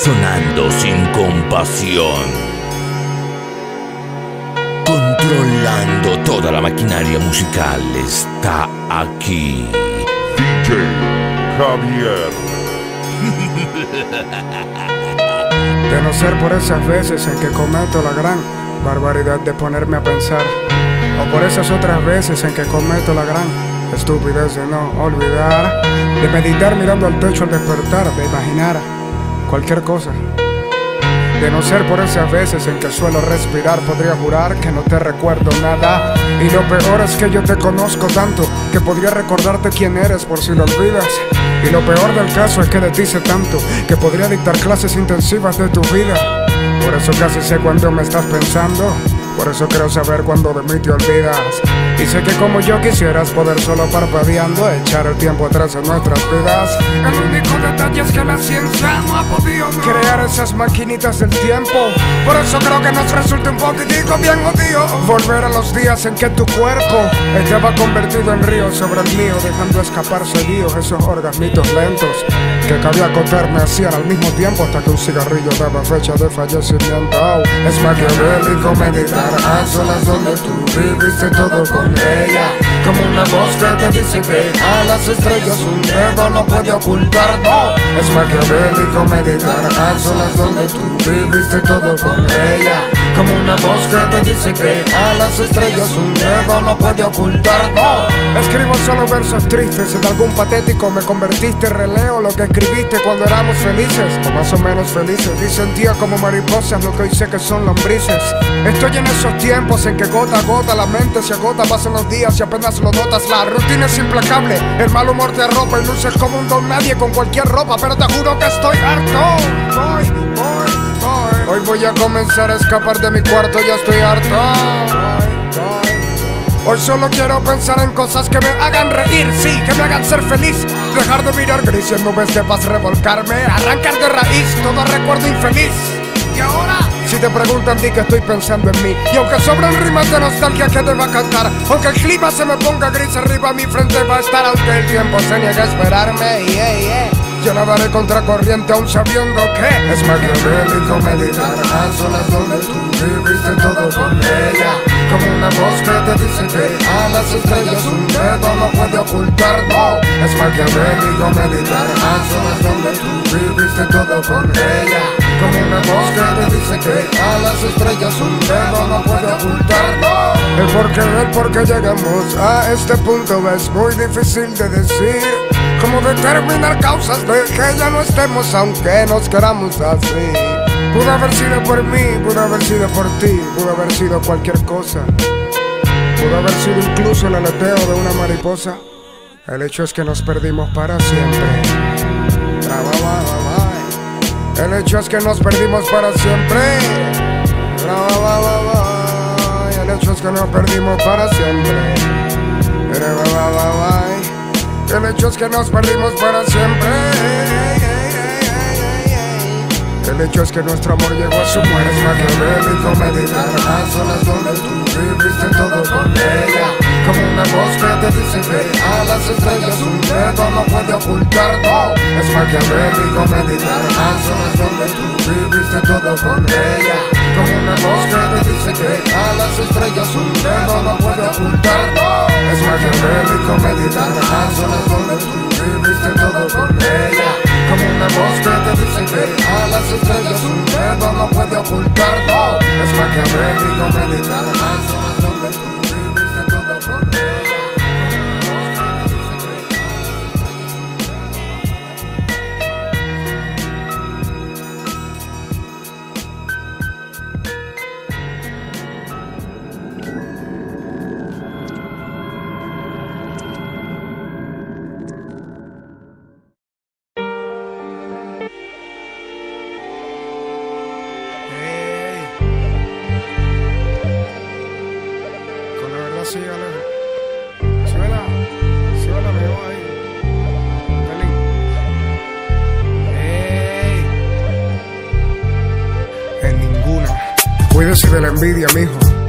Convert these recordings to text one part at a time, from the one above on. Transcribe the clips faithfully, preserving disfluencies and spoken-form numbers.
sonando sin compasión, controlando toda la maquinaria musical, está aquí D J Javier. De no ser por esas veces en que cometo la gran barbaridad de ponerme a pensar, o por esas otras veces en que cometo la gran estupidez de no olvidar, de meditar mirando al techo al despertar, de imaginar cualquier cosa. De no ser por esas veces en que suelo respirar, podría jurar que no te recuerdo nada. Y lo peor es que yo te conozco tanto que podría recordarte quién eres por si lo olvidas. Y lo peor del caso es que de ti sé tanto que podría dictar clases intensivas de tu vida. Por eso casi sé cuándo me estás pensando, por eso quiero saber cuándo de mí te olvidas. Y sé que como yo quisieras poder solo parpadeando echar el tiempo atrás en nuestras vidas. El único detalle es que la ciencia no ha podido no crear esas maquinitas del tiempo. Por eso creo que nos resulta un poquitico bien odio volver a los días en que tu cuerpo estaba convertido en río sobre el mío, dejando escapar seguidos esos orgasmitos lentos que cabía acotarme hacían al mismo tiempo hasta que un cigarrillo daba fecha de fallecimiento. Oh, es maquiavélico meditar a solas donde tú viviste todo con ella, como una voz que te dice que a las estrellas un dedo no puede ocultar. No, es maquiavélico meditar a solas donde tú viviste todo con ella, como una voz que te dice que a las estrellas un dedo no puede ocultar. No, escribo solo versos tristes, en algún patético me convertiste, releo lo que escribiste cuando éramos felices, o más o menos felices, y sentía como mariposas lo que hoy sé que son lombrices. Estoy en esos tiempos en que gota a gota la mente se agota, pasan los días y apenas lo notas. La rutina es implacable, el mal humor te arropa y luces como un don nadie con cualquier ropa, pero te juro que estoy harto. Voy, voy, voy. Hoy voy a comenzar a escapar de mi cuarto, ya estoy harto. Voy, voy. Hoy solo quiero pensar en cosas que me hagan reír, sí, que me hagan ser feliz. Dejar de mirar gris y en nubes de paz revolcarme, arrancar de raíz todo recuerdo infeliz. Y ahora, si te preguntan, di que estoy pensando en mí. Y aunque sobran rimas de nostalgia que te va a cantar, aunque el clima se me ponga gris arriba, mi frente va a estar, aunque el tiempo se niegue a esperarme. Yeah, yeah. Yo nadaré contracorriente aún sabiendo que es maquiavélico meditar a solas donde tú viviste todo con ella, como una voz que te dice que a las estrellas un dedo no puede ocultar. No, es maquiavélico meditar a solas donde tú viviste todo con ella, como una voz que te dice que a las estrellas un dedo no puede ocultar. No, el porqué del por qué llegamos a este punto es muy difícil de decir, como determinar causas de que ya no estemos aunque nos queramos así. Pudo haber sido por mí, pudo haber sido por ti, pudo haber sido cualquier cosa, pudo haber sido incluso el aleteo de una mariposa. El hecho es que nos perdimos para siempre. El hecho es que nos perdimos para siempre. El hecho es que nos perdimos para siempre. El hecho es que nos perdimos para siempre. El hecho es que nuestro amor llegó a su muerte. Es maquiavélico meditar a solas donde tú viviste todo con ella, como una voz que te dice que a las estrellas un dedo no puede ocultar. No, es maquiavélico meditar a solas donde tú viviste todo con ella, como una voz que te dice que a las estrellas un dedo no puede ocultar. No, es maquiavélico meditar a solas donde tú viviste todo con ella, como una voz que te dice que a las estrellas un dedo no puede ocultar. No, es maquiavélico meditar a solas donde tú viviste todo con ella. Sí, Alejo. Suena, suena, me voy ahí. Pelín. Ey. En ninguna. Cuídese de la envidia, mijo.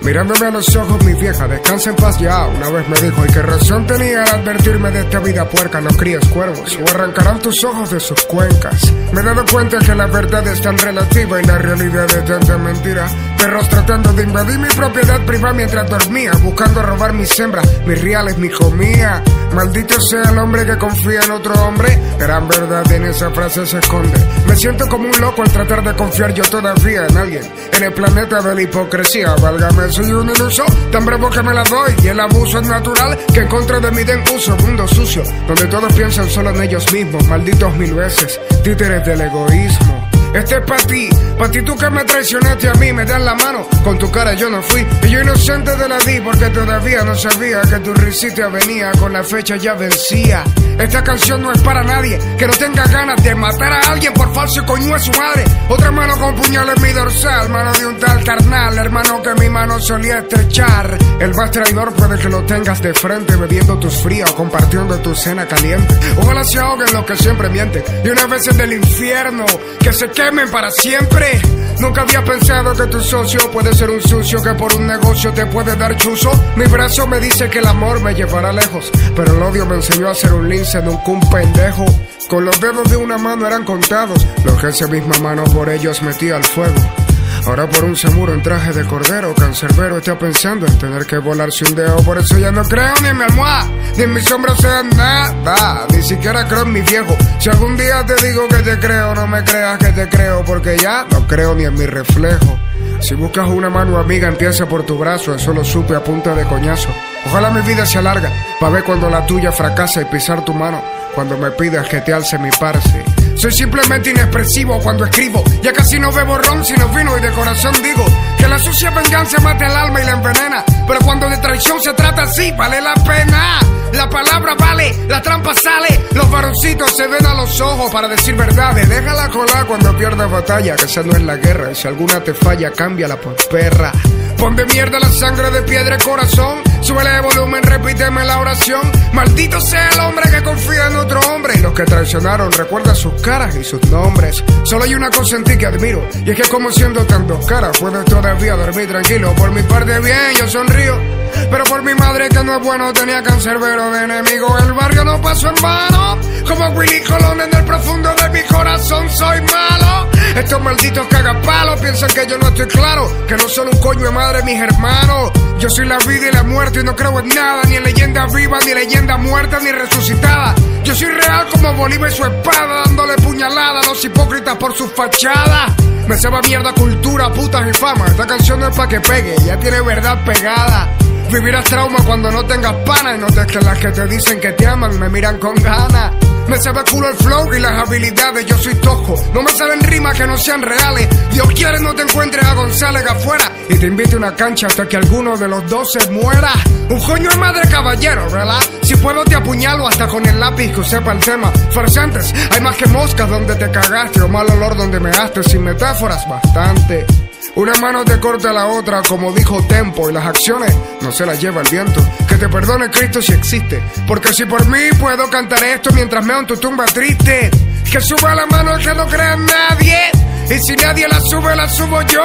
Mirándome a los ojos, mi vieja, descansa en paz ya. Una vez me dijo, y qué razón tenía al advertirme de esta vida puerca, no críes cuervos, o arrancarán tus ojos de sus cuencas. Me he dado cuenta que la verdad es tan relativa y la realidad es tanta mentira. Perros tratando de invadir mi propiedad privada mientras dormía, buscando robar mis hembras, mis reales, mi comida. Maldito sea el hombre que confía en otro hombre. Gran verdad en esa frase se esconde. Me siento como un loco al tratar de confiar yo todavía en alguien, en el planeta de la hipocresía. Válgame, soy un iluso, tan bravo que me la doy. Y el abuso es natural, que en contra de mí den uso. Mundo sucio, donde todos piensan solo en ellos mismos. Malditos mil veces, títeres del egoísmo. Este es pa' ti, pa' ti tú que me traicionaste a mí, me das la mano, con tu cara yo no fui. Y yo inocente te la di porque todavía no sabía que tu risita venía, con la fecha ya vencía. Esta canción no es para nadie que no tenga ganas de matar a alguien por falso y coño a su madre. Otra mano con puñal en mi dorsal, mano de un tal carnal, hermano que mi mano solía estrechar. El más traidor puede que lo tengas de frente, bebiendo tus frías o compartiendo tu cena caliente. Ojalá se ahoguen los que siempre mienten, y una vez en el infierno, que se quemen para siempre. Nunca había pensado que tu socio puede ser un sucio que por un negocio te puede dar chuzo. Mi brazo me dice que el amor me llevará lejos, pero el odio me enseñó a ser un lince, nunca un pendejo. Con los dedos de una mano eran contados los que esa misma mano por ellos metía al fuego. Ahora por un samuro en traje de cordero, cancerbero está pensando en tener que volarse un dedo. Por eso ya no creo ni en mi almohada, ni en mi sombra, o sea, nada. Ni siquiera creo en mi viejo. Si algún día te digo que te creo, no me creas que te creo, porque ya no creo ni en mi reflejo. Si buscas una mano amiga, empieza por tu brazo, eso lo supe a punta de coñazo. Ojalá mi vida se alarga, pa' ver cuando la tuya fracasa y pisar tu mano cuando me pidas que te alce mi parce. Soy simplemente inexpresivo cuando escribo, ya casi no bebo ron sino vino, y de corazón digo que la sucia venganza mata el alma y la envenena, pero cuando de traición se trata así, vale la pena. La palabra vale, la trampa sale, los varoncitos se ven a los ojos para decir verdades. Déjala colar cuando pierdas batalla, que esa no es la guerra, y si alguna te falla, cámbiala por perra. Pon de mierda la sangre de piedra y corazón, súbele de volumen, repíteme la oración. Maldito sea el hombre que confía en otro hombre, y los que traicionaron recuerda sus caras y sus nombres. Solo hay una cosa en ti que admiro, y es que como siendo tan dos caras puedes todavía dormir tranquilo. Por mi parte bien, yo sonrío, pero por mi madre que no es bueno tenía cancerbero de enemigo. El barrio no pasó en vano, como Willy Colón en el profundo de mi corazón soy malo. Estos malditos cagapalos piensan que yo no estoy claro, que no son un coño de madre mis hermanos. Yo soy la vida y la muerte y no creo en nada, ni en leyenda viva, ni leyenda muerta, ni resucitada. Yo soy real como Bolívar y su espada, dándole puñalada a los hipócritas por su fachada. Me sabe mierda cultura, putas y fama. Esta canción no es pa' que pegue, ya tiene verdad pegada. Vivirás trauma cuando no tengas pana y notes que las que te dicen que te aman me miran con ganas. Me sabe culo el flow y las habilidades, yo soy tosco. No me saben rimas que no sean reales. Dios quiere no te encuentres a González afuera y te invite a una cancha hasta que alguno de los dos se muera. Un coño de madre caballero, ¿verdad? Si puedo te apuñalo hasta con el lápiz que sepa el tema. Farsantes, hay más que moscas donde te cagaste o mal olor donde me measte. Sin metáforas, bastante. Una mano te corta la otra, como dijo Tempo, y las acciones no se las lleva el viento. Que te perdone Cristo si existe, porque si por mí puedo cantar esto mientras meo en tu tumba triste. Que suba la mano el que no crea en nadie, y si nadie la sube, la subo yo.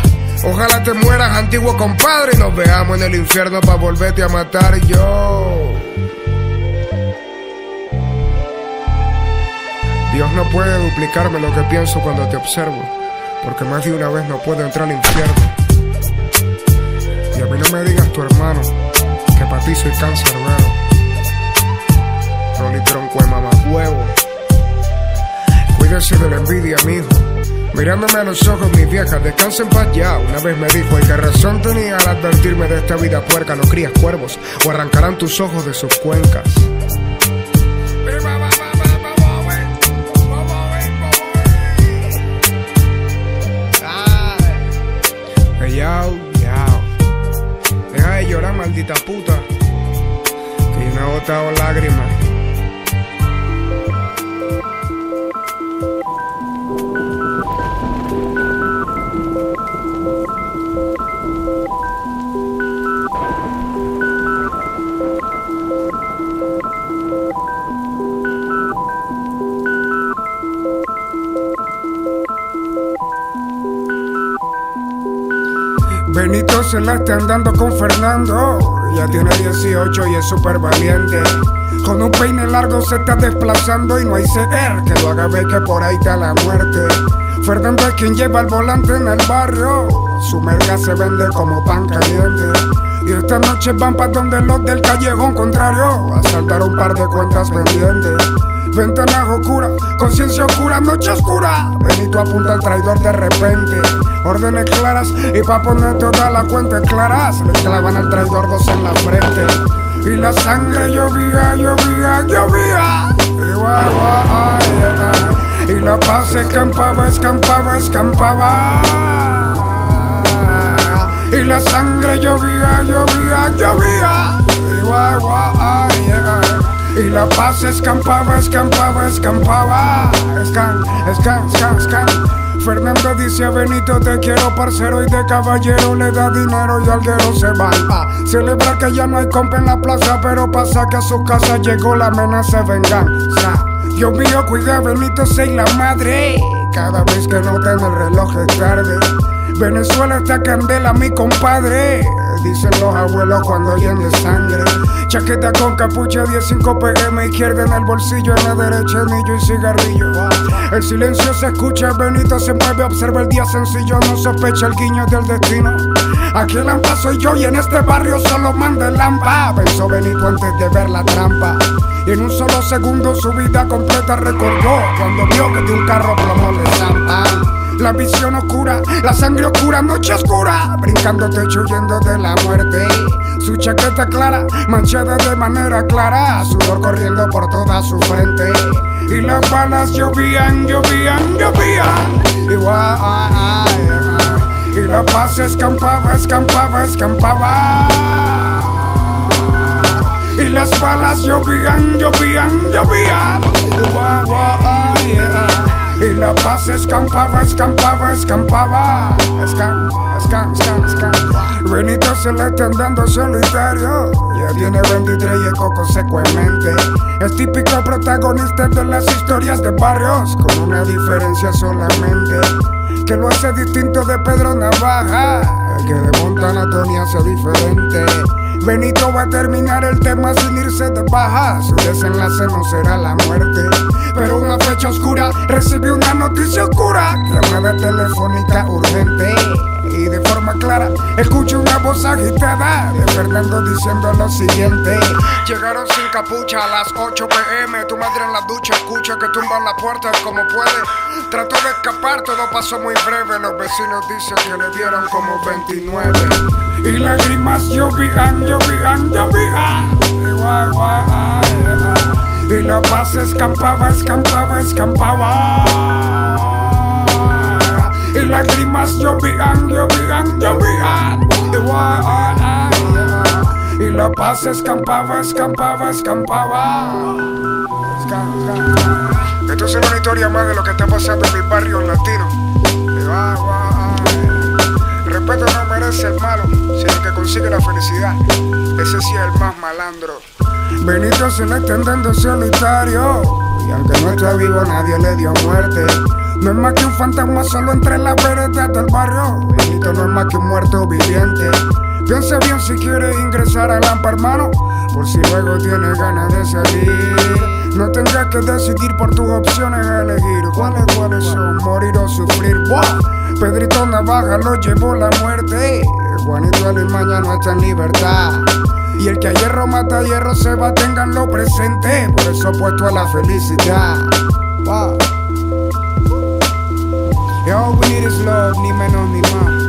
Ojalá te mueras, antiguo compadre, y nos veamos en el infierno para volverte a matar yo. Dios no puede duplicarme lo que pienso cuando te observo, porque más de una vez no puedo entrar al infierno. Y a mí no me digas tu hermano, que para ti soy cancerbero. Rolly tronco de mamahuevo. Cuídese de la envidia, mijo. Mirándome a los ojos, mi vieja, descansa en paz ya. Una vez me dijo, ¿y qué razón tenía al advertirme de esta vida puerca? No crías cuervos, o arrancarán tus ojos de sus cuencas. Yao, yao. Deja de llorar, maldita puta, que yo no he botado lágrimas. Benito se la está andando con Fernando. Ya tiene dieciocho y es súper valiente. Con un peine largo se está desplazando y no hay ser que lo haga ver que por ahí está la muerte. Fernando es quien lleva el volante en el barrio. Su merca se vende como pan caliente. Y esta noche van pa' donde los del callejón contrario a saldar un par de cuentas pendientes. Ventanas oscuras, conciencia oscura, noche oscura. Benito apunta al traidor de repente. Órdenes claras y pa' poner toda la cuenta claras. Le clavan al traidor dos en la frente. Y la sangre llovía, llovía, llovía. Y, guau, guau, yeah. Y la paz escampaba, escampaba, escampaba. Y la sangre llovía, llovía, llovía. Y, guau, guau, yeah. Y la paz escampaba, escampaba, escampaba. Escan, escan, escan, escan. Fernando dice a Benito te quiero parcero, y de caballero le da dinero y alguero se va a celebrar que ya no hay compa en la plaza, pero pasa que a su casa llegó la amenaza de venganza. Dios mío, cuida a Benito, soy la madre. Cada vez que no tengo el reloj es tarde. Venezuela está candela, mi compadre. Dicen los abuelos cuando oyen de sangre. Chaqueta con capucha, diez cinco P M, izquierda en el bolsillo, en la derecha anillo y cigarrillo. El silencio se escucha, Benito se mueve, observa el día sencillo, no sospecha el guiño del destino. Aquí el lampa soy yo y en este barrio solo manda el lampa. Pensó Benito antes de ver la trampa. Y en un solo segundo su vida completa recordó cuando vio que de un carro plomo le zampan. La visión oscura, la sangre oscura, noche oscura, brincando techo huyendo de la muerte. Su chaqueta clara, manchada de manera clara, sudor corriendo por toda su frente. Y las balas llovían, llovían, llovían. Y, guau, y la paz escampaba, escampaba, escampaba. Y las balas llovían, llovían, llovían. Y, guau, guau, yeah. Y la paz escampaba, escampaba, escampaba. Escam, escam, escam, escam. Benito se le está andando solitario. Ya tiene veintitrés y el coco seco en mente. Es típico protagonista de las historias de barrios, con una diferencia solamente, que lo hace distinto de Pedro Navaja, el que de Montana Tony hace diferente. Benito va a terminar el tema sin irse de baja. Su desenlace no será la muerte, pero una fecha oscura recibió una noticia oscura. Llamada telefónica urgente y de forma clara escucho una voz agitada de Fernando diciendo lo siguiente: llegaron sin capucha a las ocho P M. Tu madre en la ducha escucha que tumban la puerta como puede. Trató de escapar, todo pasó muy breve. Los vecinos dicen que le dieron como veintinueve. Y lágrimas llovían, llovían, llovían. Y, guau, guau, yeah. Y la paz escampaba, escampaba, escampaba. Y lágrimas llovían, llovían, llovían. Y, guau, yeah. Y la paz escampaba, escampaba, escampaba. Esto es una historia más de lo que está pasando en mis barrios latinos. Y, guau, guau. Respeto no merece el malo, sino que consigue la felicidad. Ese sí es el más malandro. Benito se le está andando solitario, y aunque no está vivo nadie le dio muerte. No es más que un fantasma solo entre las veredas del barrio. Benito no es más que un muerto viviente. Piensa bien si quieres ingresar al lampa, hermano, por si luego tienes ganas de salir. No tendrás que decidir por tus opciones a elegir. ¿Cuáles, cuáles son? Morir o sufrir. ¡Wow! Pedrito Navaja lo llevó la muerte. Juanito Alimaña no está en libertad. Y el que a hierro mata a hierro se va, ténganlo presente. Por eso opuesto a la felicidad. Wow. Y all we need is love, ni menos ni más.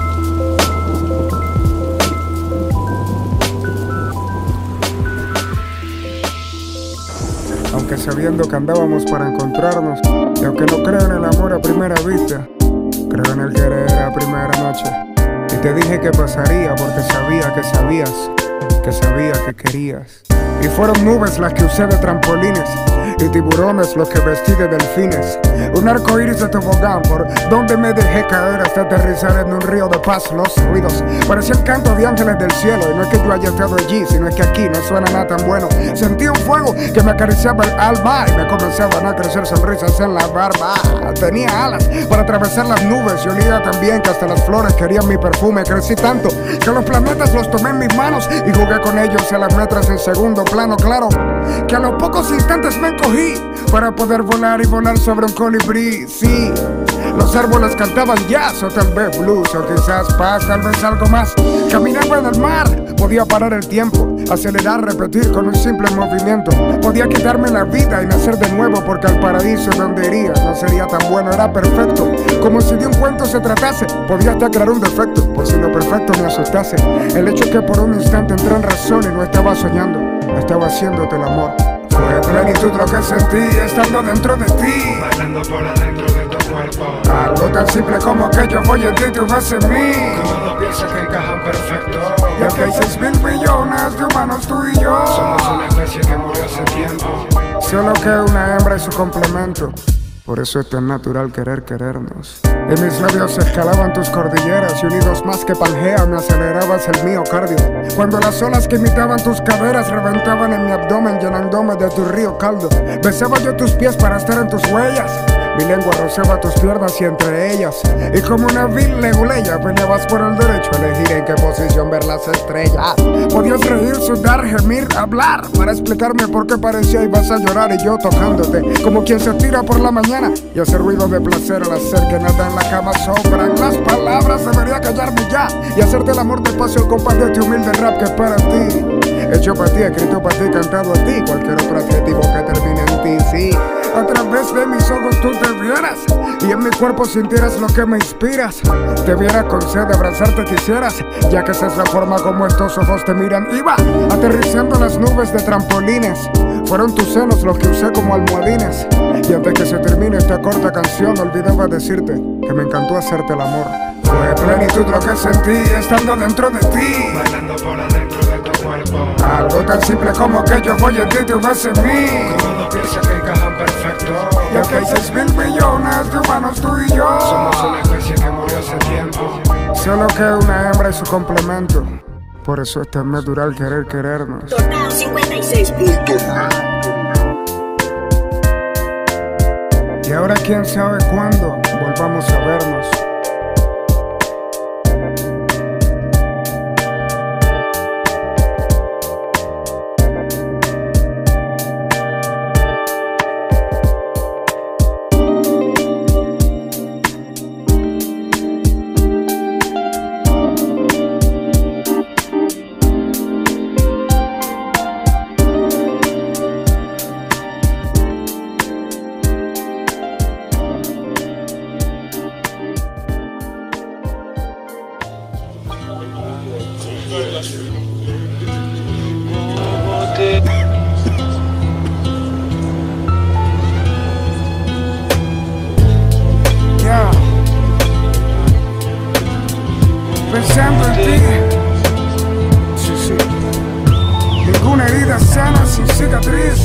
Aunque sabiendo que andábamos para encontrarnos, y aunque no creo en el amor a primera vista, creo en el querer a primera noche. Y te dije que pasaría porque sabía que sabías, que sabía que querías. Y fueron nubes las que usé de trampolines, y tiburones los que vestí de delfines. Un arco iris de tobogán por donde me dejé caer hasta aterrizar en un río de paz. Los ruidos parecían canto de ángeles del cielo, y no es que yo haya estado allí, sino es que aquí no suena nada tan bueno. Sentí un fuego que me acariciaba el alma y me comenzaban a crecer sonrisas en la barba. Tenía alas para atravesar las nubes y olía tan bien que hasta las flores querían mi perfume. Crecí tanto que los planetas los tomé en mis manos y jugué con ellos a las metras en segundo plano. Claro que a los pocos instantes me encogí para poder volar y volar sobre un colibrí. Sí, los árboles cantaban jazz o tal vez blues o quizás paz, tal vez algo más. Caminaba en el mar, podía parar el tiempo, acelerar, repetir con un simple movimiento. Podía quitarme la vida y nacer de nuevo, porque al paraíso donde iría no sería tan bueno, era perfecto. Como si de un cuento se tratase, podía hasta crear un defecto, por si lo perfecto me asustase. El hecho que por un instante entré en razón y no estaba soñando, estaba haciéndote el amor. Fue plenitud lo que sentí estando dentro de ti, bailando por adentro de tu cuerpo. Algo tan simple como que yo voy en ti y tú vas en mí, Como dos piezas que encajan perfecto. y aunque hay seis mil millones de humanos tú y yo, Somos una especie que murió hace tiempo. solo que una hembra y su complemento. Por eso es tan natural querer querernos. Y mis labios escalaban tus cordilleras y unidos más que Pangea me acelerabas el miocardio. Cuando las olas que imitaban tus caderas reventaban en mi abdomen llenándome de tu río caldo. Besaba yo tus pies para estar en tus huellas. Mi lengua rozaba tus piernas y entre ellas, y como una vil leguleya peleabas por el derecho a elegir en qué posición ver las estrellas. Podías reír, sudar, gemir, hablar para explicarme por qué parecía ibas a llorar, y yo tocándote como quien se tira por la mañana y hace ruido de placer al hacer que nada en la cama sobran las palabras. Debería callarme ya y hacerte el amor despacio al compás de este humilde rap que es para ti, hecho para ti, escrito para ti, cantado a ti. Cualquier otro adjetivo que termine en ti, sí. A través de mis ojos tú te vieras y en mi cuerpo sintieras lo que me inspiras. Te viera con sed de abrazarte quisieras, ya que esa es la forma como estos ojos te miran. Iba aterrizando en las nubes de trampolines, fueron tus senos los que usé como almohadines. Y antes que se termine esta corta canción olvidaba decirte que me encantó hacerte el amor. Fue plenitud lo que sentí estando dentro de ti, Bailando por adentro de tu cuerpo. algo tan simple como que yo voy en ti y tú vas en mí, Como dos piezas que encajan perfecto. y aunque hay seis mil millones de humanos tú y yo, Somos una especie que murió hace tiempo. solo que una hembra y su complemento. Por eso es tan natural querer querernos. Tornado cincuenta y seis punto nueve. Y ahora quién sabe cuándo volvamos a vernos. Ya, pensando en ti. Sí, sí. Ninguna herida sana sin cicatriz.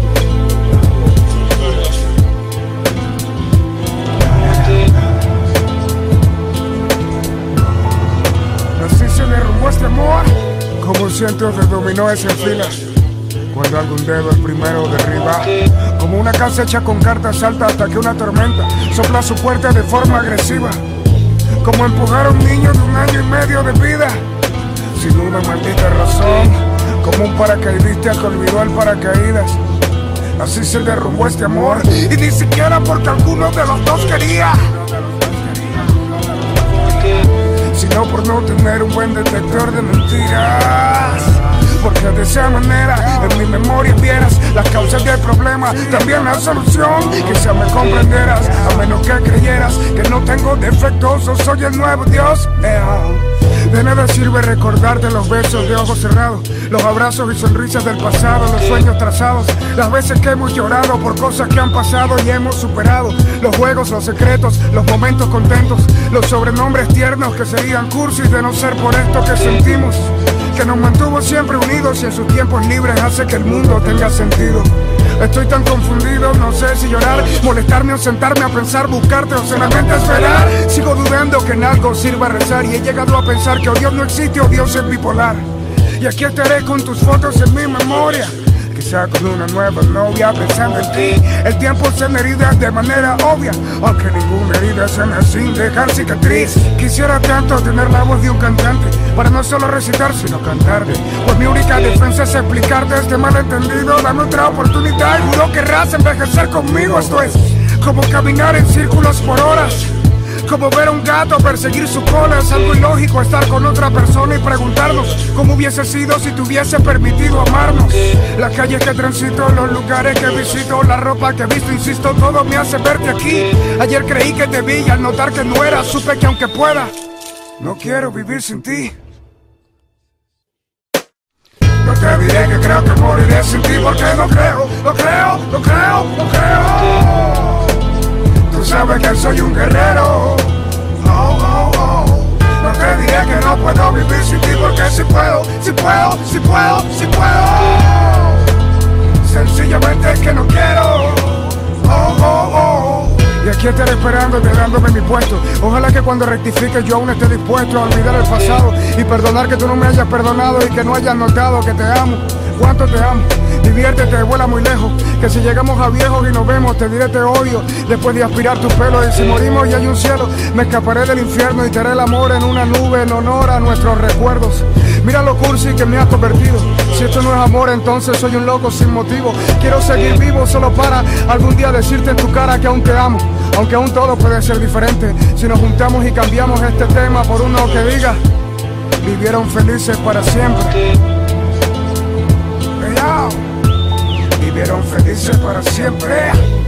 Así se derrumbó este amor, como cientos de dominóes en fila. Cuando algún dedo el primero derriba, como una casa hecha con cartas salta hasta que una tormenta sopla su puerta de forma agresiva. Como empujar a un niño de un año y medio de vida, sin una maldita razón, como un paracaidista que olvidó el paracaídas. Así se derrumbó este amor, y ni siquiera porque alguno de los dos quería, sino por no tener un buen detector de mentiras. Porque de esa manera en mi memoria vieras las causas del problema, también la solución. Quizá me comprenderás, a menos que creyeras que no tengo defectos o soy el nuevo Dios. Eh, De nada sirve recordarte los besos de ojos cerrados, los abrazos y sonrisas del pasado, los sueños trazados, las veces que hemos llorado por cosas que han pasado y hemos superado, los juegos, los secretos, los momentos contentos, los sobrenombres tiernos que serían cursis de no ser por esto que sentimos, que nos mantuvo siempre unidos y en sus tiempos libres hace que el mundo tenga sentido. Estoy tan confundido, no sé si llorar, molestarme o sentarme a pensar, buscarte o solamente esperar. Sigo dudando que en algo sirva rezar y he llegado a pensar que o Dios no existe o Dios es bipolar. Y aquí estaré con tus fotos en mi memoria, quizá con una nueva novia pensando en ti. El tiempo sana heridas de manera obvia, aunque ninguna herida sana sin dejar cicatriz. Quisiera tanto tener la voz de un cantante para no solo recitar sino cantarte, pues mi única defensa es explicarte este malentendido. Dame otra oportunidad y juro querrás envejecer conmigo. Esto es como caminar en círculos por horas, como ver a un gato perseguir su cola. Es algo ilógico estar con otra persona y preguntarnos cómo hubiese sido si te hubiese permitido amarnos. Las calles que transito, los lugares que visito, la ropa que he visto, insisto, todo me hace verte aquí. Ayer creí que te vi y al notar que no era, supe que aunque pueda, no quiero vivir sin ti. No te diré que creo que moriré sin ti, porque no creo, no creo, no creo, no creo. Tú sabes que soy un guerrero. Oh, oh, oh. No te diré que no puedo vivir sin ti, porque si puedo, si puedo, si puedo, si puedo. Sencillamente es que no quiero. Oh, oh, oh. Y aquí estaré esperándote, dándome mi puesto. Ojalá que cuando rectifique yo aún esté dispuesto a olvidar el pasado y perdonar que tú no me hayas perdonado y que no hayas notado que te amo. Cuánto te amo. Diviértete, vuela muy lejos, que si llegamos a viejos y nos vemos, te diré te odio después de aspirar tus pelos. Y si morimos y hay un cielo, me escaparé del infierno y te haré el amor en una nube en honor a nuestros recuerdos. Mira lo cursi que me has convertido. Si esto no es amor, entonces soy un loco sin motivo. Quiero seguir vivo solo para algún día decirte en tu cara que aún te amo, aunque aún todo puede ser diferente si nos juntamos y cambiamos este tema por uno que diga: vivieron felices para siempre. Vivieron felices para siempre.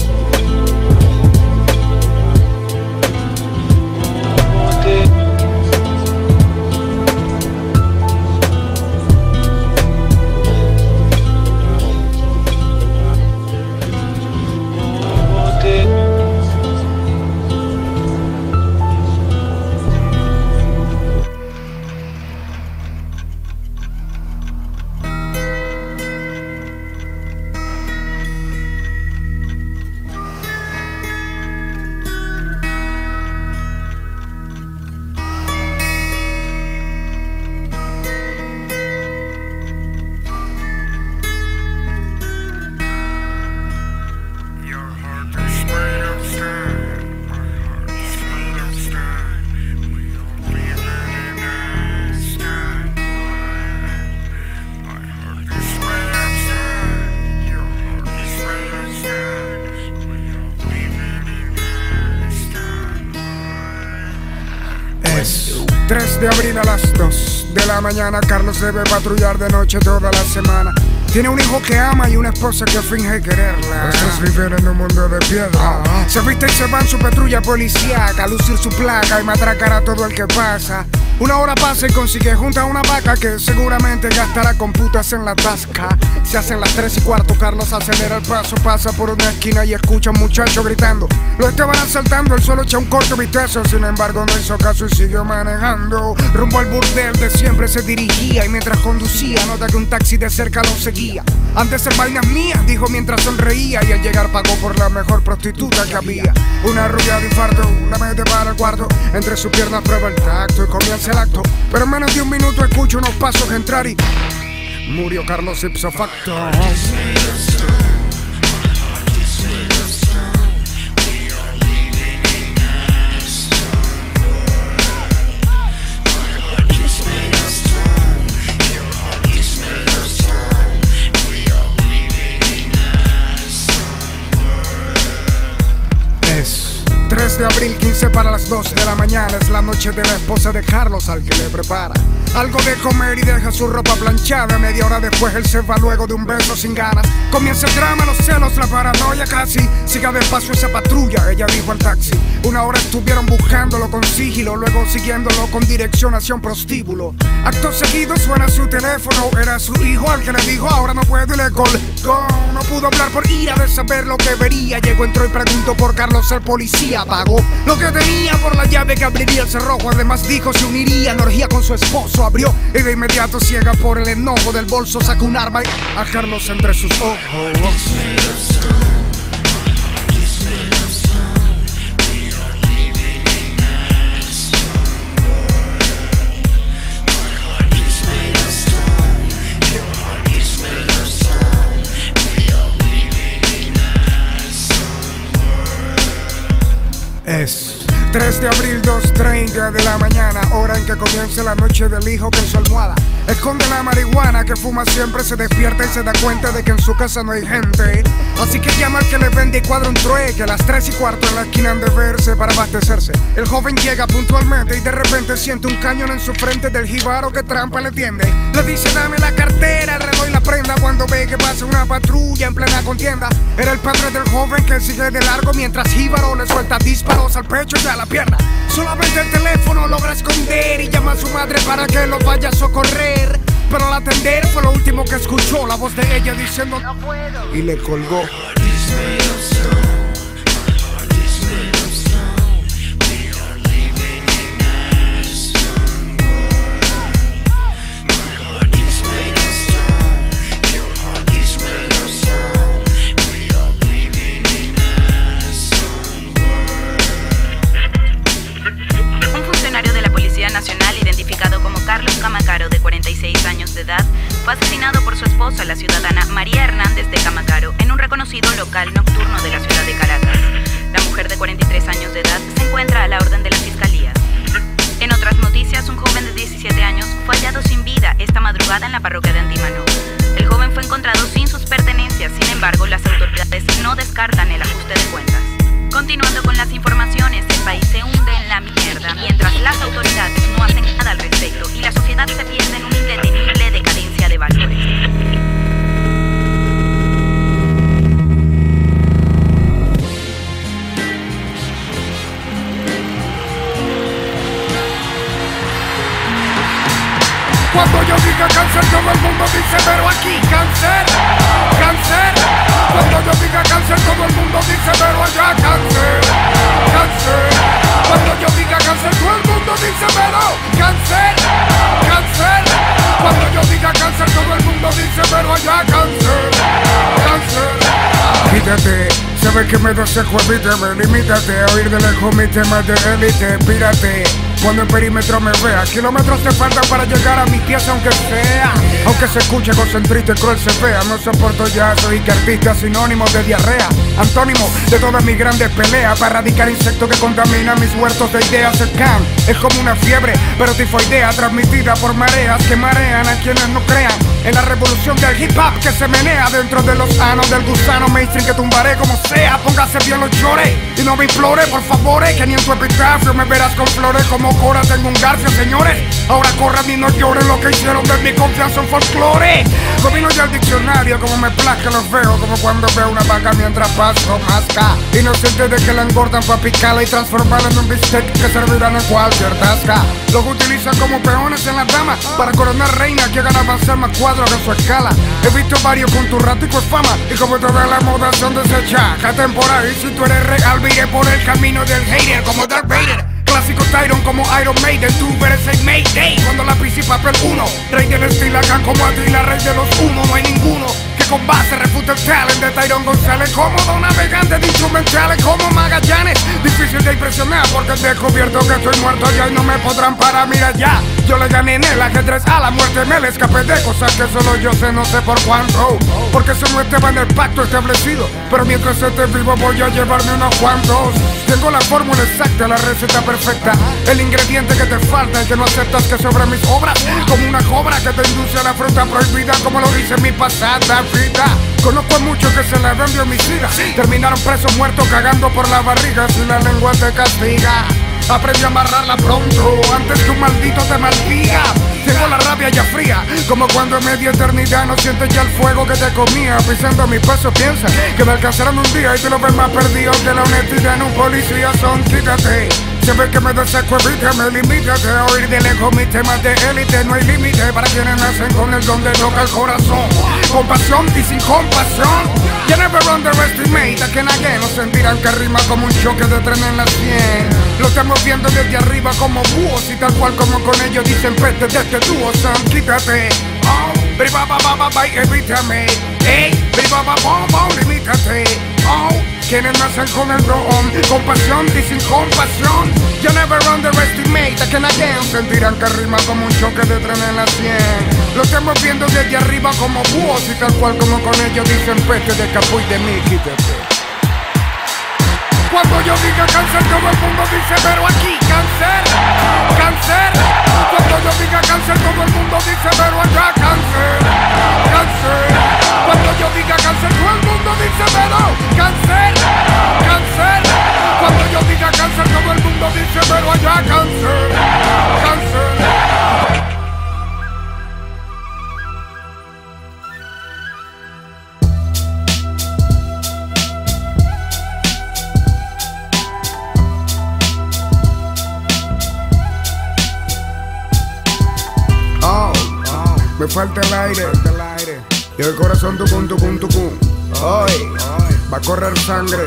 tres de abril a las dos de la mañana. Carlos debe patrullar de noche toda la semana. Tiene un hijo que ama y una esposa que finge quererla. Estos viven en un mundo de piedra. Se viste y se va en su patrulla policíaca a lucir su placa y matracar a todo el que pasa. Una hora pasa y consigue junta a una vaca que seguramente gastará con putas en la tasca. Se hacen las tres y cuarto, Carlos acelera el paso, pasa por una esquina y escucha a un muchacho gritando. Lo estaban asaltando, él solo echa un corto vistazo, sin embargo no hizo caso y siguió manejando. Rumbo al burdel de siempre se dirigía y mientras conducía nota que un taxi de cerca lo seguía. Antes de ser vainas mías, dijo mientras sonreía, y al llegar pagó por la mejor prostituta que había. Una rubia de infarto, la mete para el cuarto, entre sus piernas prueba el tacto y comienza el acto. Pero en menos de un minuto escucho unos pasos entrar y murió Carlos ipso facto. tres de abril, quince para las dos de la mañana. Es la noche de la esposa de Carlos al que le prepara algo de comer y deja su ropa planchada. Media hora después él se va luego de un beso sin ganas. Comienza el drama, los celos, la paranoia casi. Siga despacio esa patrulla, ella dijo al taxi. Una hora estuvieron buscándolo con sigilo, luego siguiéndolo con dirección hacia un prostíbulo. Acto seguido suena su teléfono, era su hijo al que le dijo ahora no puedo y le colgó. No pudo hablar por ira de saber lo que vería. Llegó, entró y preguntó por Carlos, el policía. Pagó lo que tenía por la llave que abriría el cerrojo. Además dijo se uniría en orgía con su esposo. Abrió y de inmediato, ciega por el enojo, del bolso sacó un arma y a Carlos entre sus ojos. Es tres de abril, dos treinta de la mañana, hora en que comienza la noche del hijo que en su almohada esconde la marihuana que fuma siempre. Se despierta y se da cuenta de que en su casa no hay gente, así que llama al que le vende y cuadra un trueque. A las tres y cuarto en la esquina han de verse para abastecerse. El joven llega puntualmente y de repente siente un cañón en su frente del jíbaro que trampa le tiende. Le dice dame la cartera, el reloj y la prenda, cuando ve que pasa una patrulla en plena contienda. Era el padre del joven que sigue de largo mientras jíbaro le suelta disparos al pecho y a la pierna. Solamente el teléfono logra esconder y llama a su madre para que lo vaya a socorrer. Pero al atender fue lo último que escuchó, la voz de ella diciendo no puedo, y le colgó. Nacional, identificado como Carlos Camacaro, de cuarenta y seis años de edad, fue asesinado por su esposa, la ciudadana María Hernández de Camacaro, en un reconocido local nocturno de la ciudad de Caracas. La mujer de cuarenta y tres años de edad se encuentra a la orden de la fiscalía. En otras noticias, un joven de diecisiete años fue hallado sin vida esta madrugada en la parroquia de Antímano. El joven fue encontrado sin sus pertenencias, sin embargo, las autoridades no descartan el ajuste de cuentas. Continuando con las informaciones, el país se hunde en la mierda mientras las autoridades no hacen nada al respecto y la sociedad se pierde en una indetenible decadencia de valores. Cuando yo diga cáncer, todo el mundo dice pero aquí cáncer, cáncer. Cuando yo diga cáncer, todo el mundo dice pero allá cáncer, cáncer. Cuando yo diga cáncer, todo el mundo dice pero cáncer, cáncer. Cuando yo diga cáncer, todo el mundo dice pero allá cáncer, cáncer. Quítate, sabes que me desejo, evítame, limítate a oír de lejos mis temas de élite, pírate. Cuando el perímetro me vea, kilómetros te faltan para llegar a mis pies aunque sea. Aunque se escuche concentrito y cruel se vea, no soporto ya, soy que artista sinónimo de diarrea. Antónimo de todas mis grandes peleas para erradicar insectos que contaminan mis huertos de ideas. El can es como una fiebre, pero tifoidea transmitida por mareas que marean a quienes no crean en la revolución del hip hop que se menea dentro de los anos del gusano mainstream que tumbaré como sea. Póngase bien los chores y no me implore, por favor, que ni en tu epitafio me verás con flores como Cora. Tengo un garfio, señores, ahora corran y no lloren lo que hicieron de mi confianza en folclore. Domino ya el diccionario como me plazca, los veo como cuando veo una vaca mientras paso masca. Inocente de que la engordan pa' picarla y transformarla en un bistec que servirán en cualquier tasca. Los utilizan como peones en la dama para coronar reinas que hagan avanzar más cuadros en su escala. He visto varios con tu rático fama y como toda la moda son desechada temporal. Y si tú eres real, viré por el camino del hater como Darth Vader. Clásico Tyron como Iron Maiden, tú eres el Mayday. Cuando la y papel uno, rey del estilo acá como Atila, rey de los uno. No hay ninguno que con base refute el talent de Tyron González. Cómodo navegante de instrumentales como Magallanes. Difícil de impresionar porque he descubierto que estoy muerto ya y no me podrán parar. Mira ya, yo le gané en el ajedrez a la muerte, me le escapé de cosas que solo yo sé, no sé por cuánto. Porque eso no estaba en el pacto establecido, pero mientras esté vivo voy a llevarme unos cuantos. Tengo la fórmula exacta, la receta perfecta, el ingrediente que te falta y que no aceptas que sobre mis obras, como una cobra que te induce a la fruta prohibida, como lo dice mi pasada vida. Conozco a muchos que se la ven de homicida, terminaron presos muertos cagando por la barriga si la lengua te castiga. aprendí a amarrarla pronto, antes que un maldito te maldiga. Tengo la rabia ya fría, como cuando en media eternidad no sientes ya el fuego que te comía. Pisando mis pasos piensa que me alcanzarán un día y te lo ves más perdido que la honestidad en un policía son. Quítate, siempre que me deseco evítame, limítate a oír de lejos mis temas de élite. No hay límite para quienes nacen con el don de toca el corazón. Con pasión y sin compasión. You never underestimate a quien again no sentirán que rima como un choque de tren en la cien. Lo estamos viendo desde arriba como búhos y tal cual como con ellos dicen peste de este dúo son. Quítate, oh, briba ba ba ba ba, evítame, ey, briba ba ba ba, limítate, oh. Quienes nacen con el don, con pasión y sin compasión. You never underestimate a quien again sentirán que rima como un choque de tren en la cien. Lo estamos viendo desde arriba como búhos y tal cual como con ellos dicen peste de capo y de mí, quítate. Cuando yo diga cáncer todo el mundo dice pero aquí cáncer, cáncer. Cuando yo diga cáncer todo el mundo dice pero acá cáncer, cáncer. Cuando yo diga cáncer todo el mundo dice pero cáncer, cáncer. Cuando yo diga cáncer todo el mundo dice pero allá cáncer, cáncer. Me falta el aire, y el corazón tucum, tucum, tucum. Hoy va a correr sangre,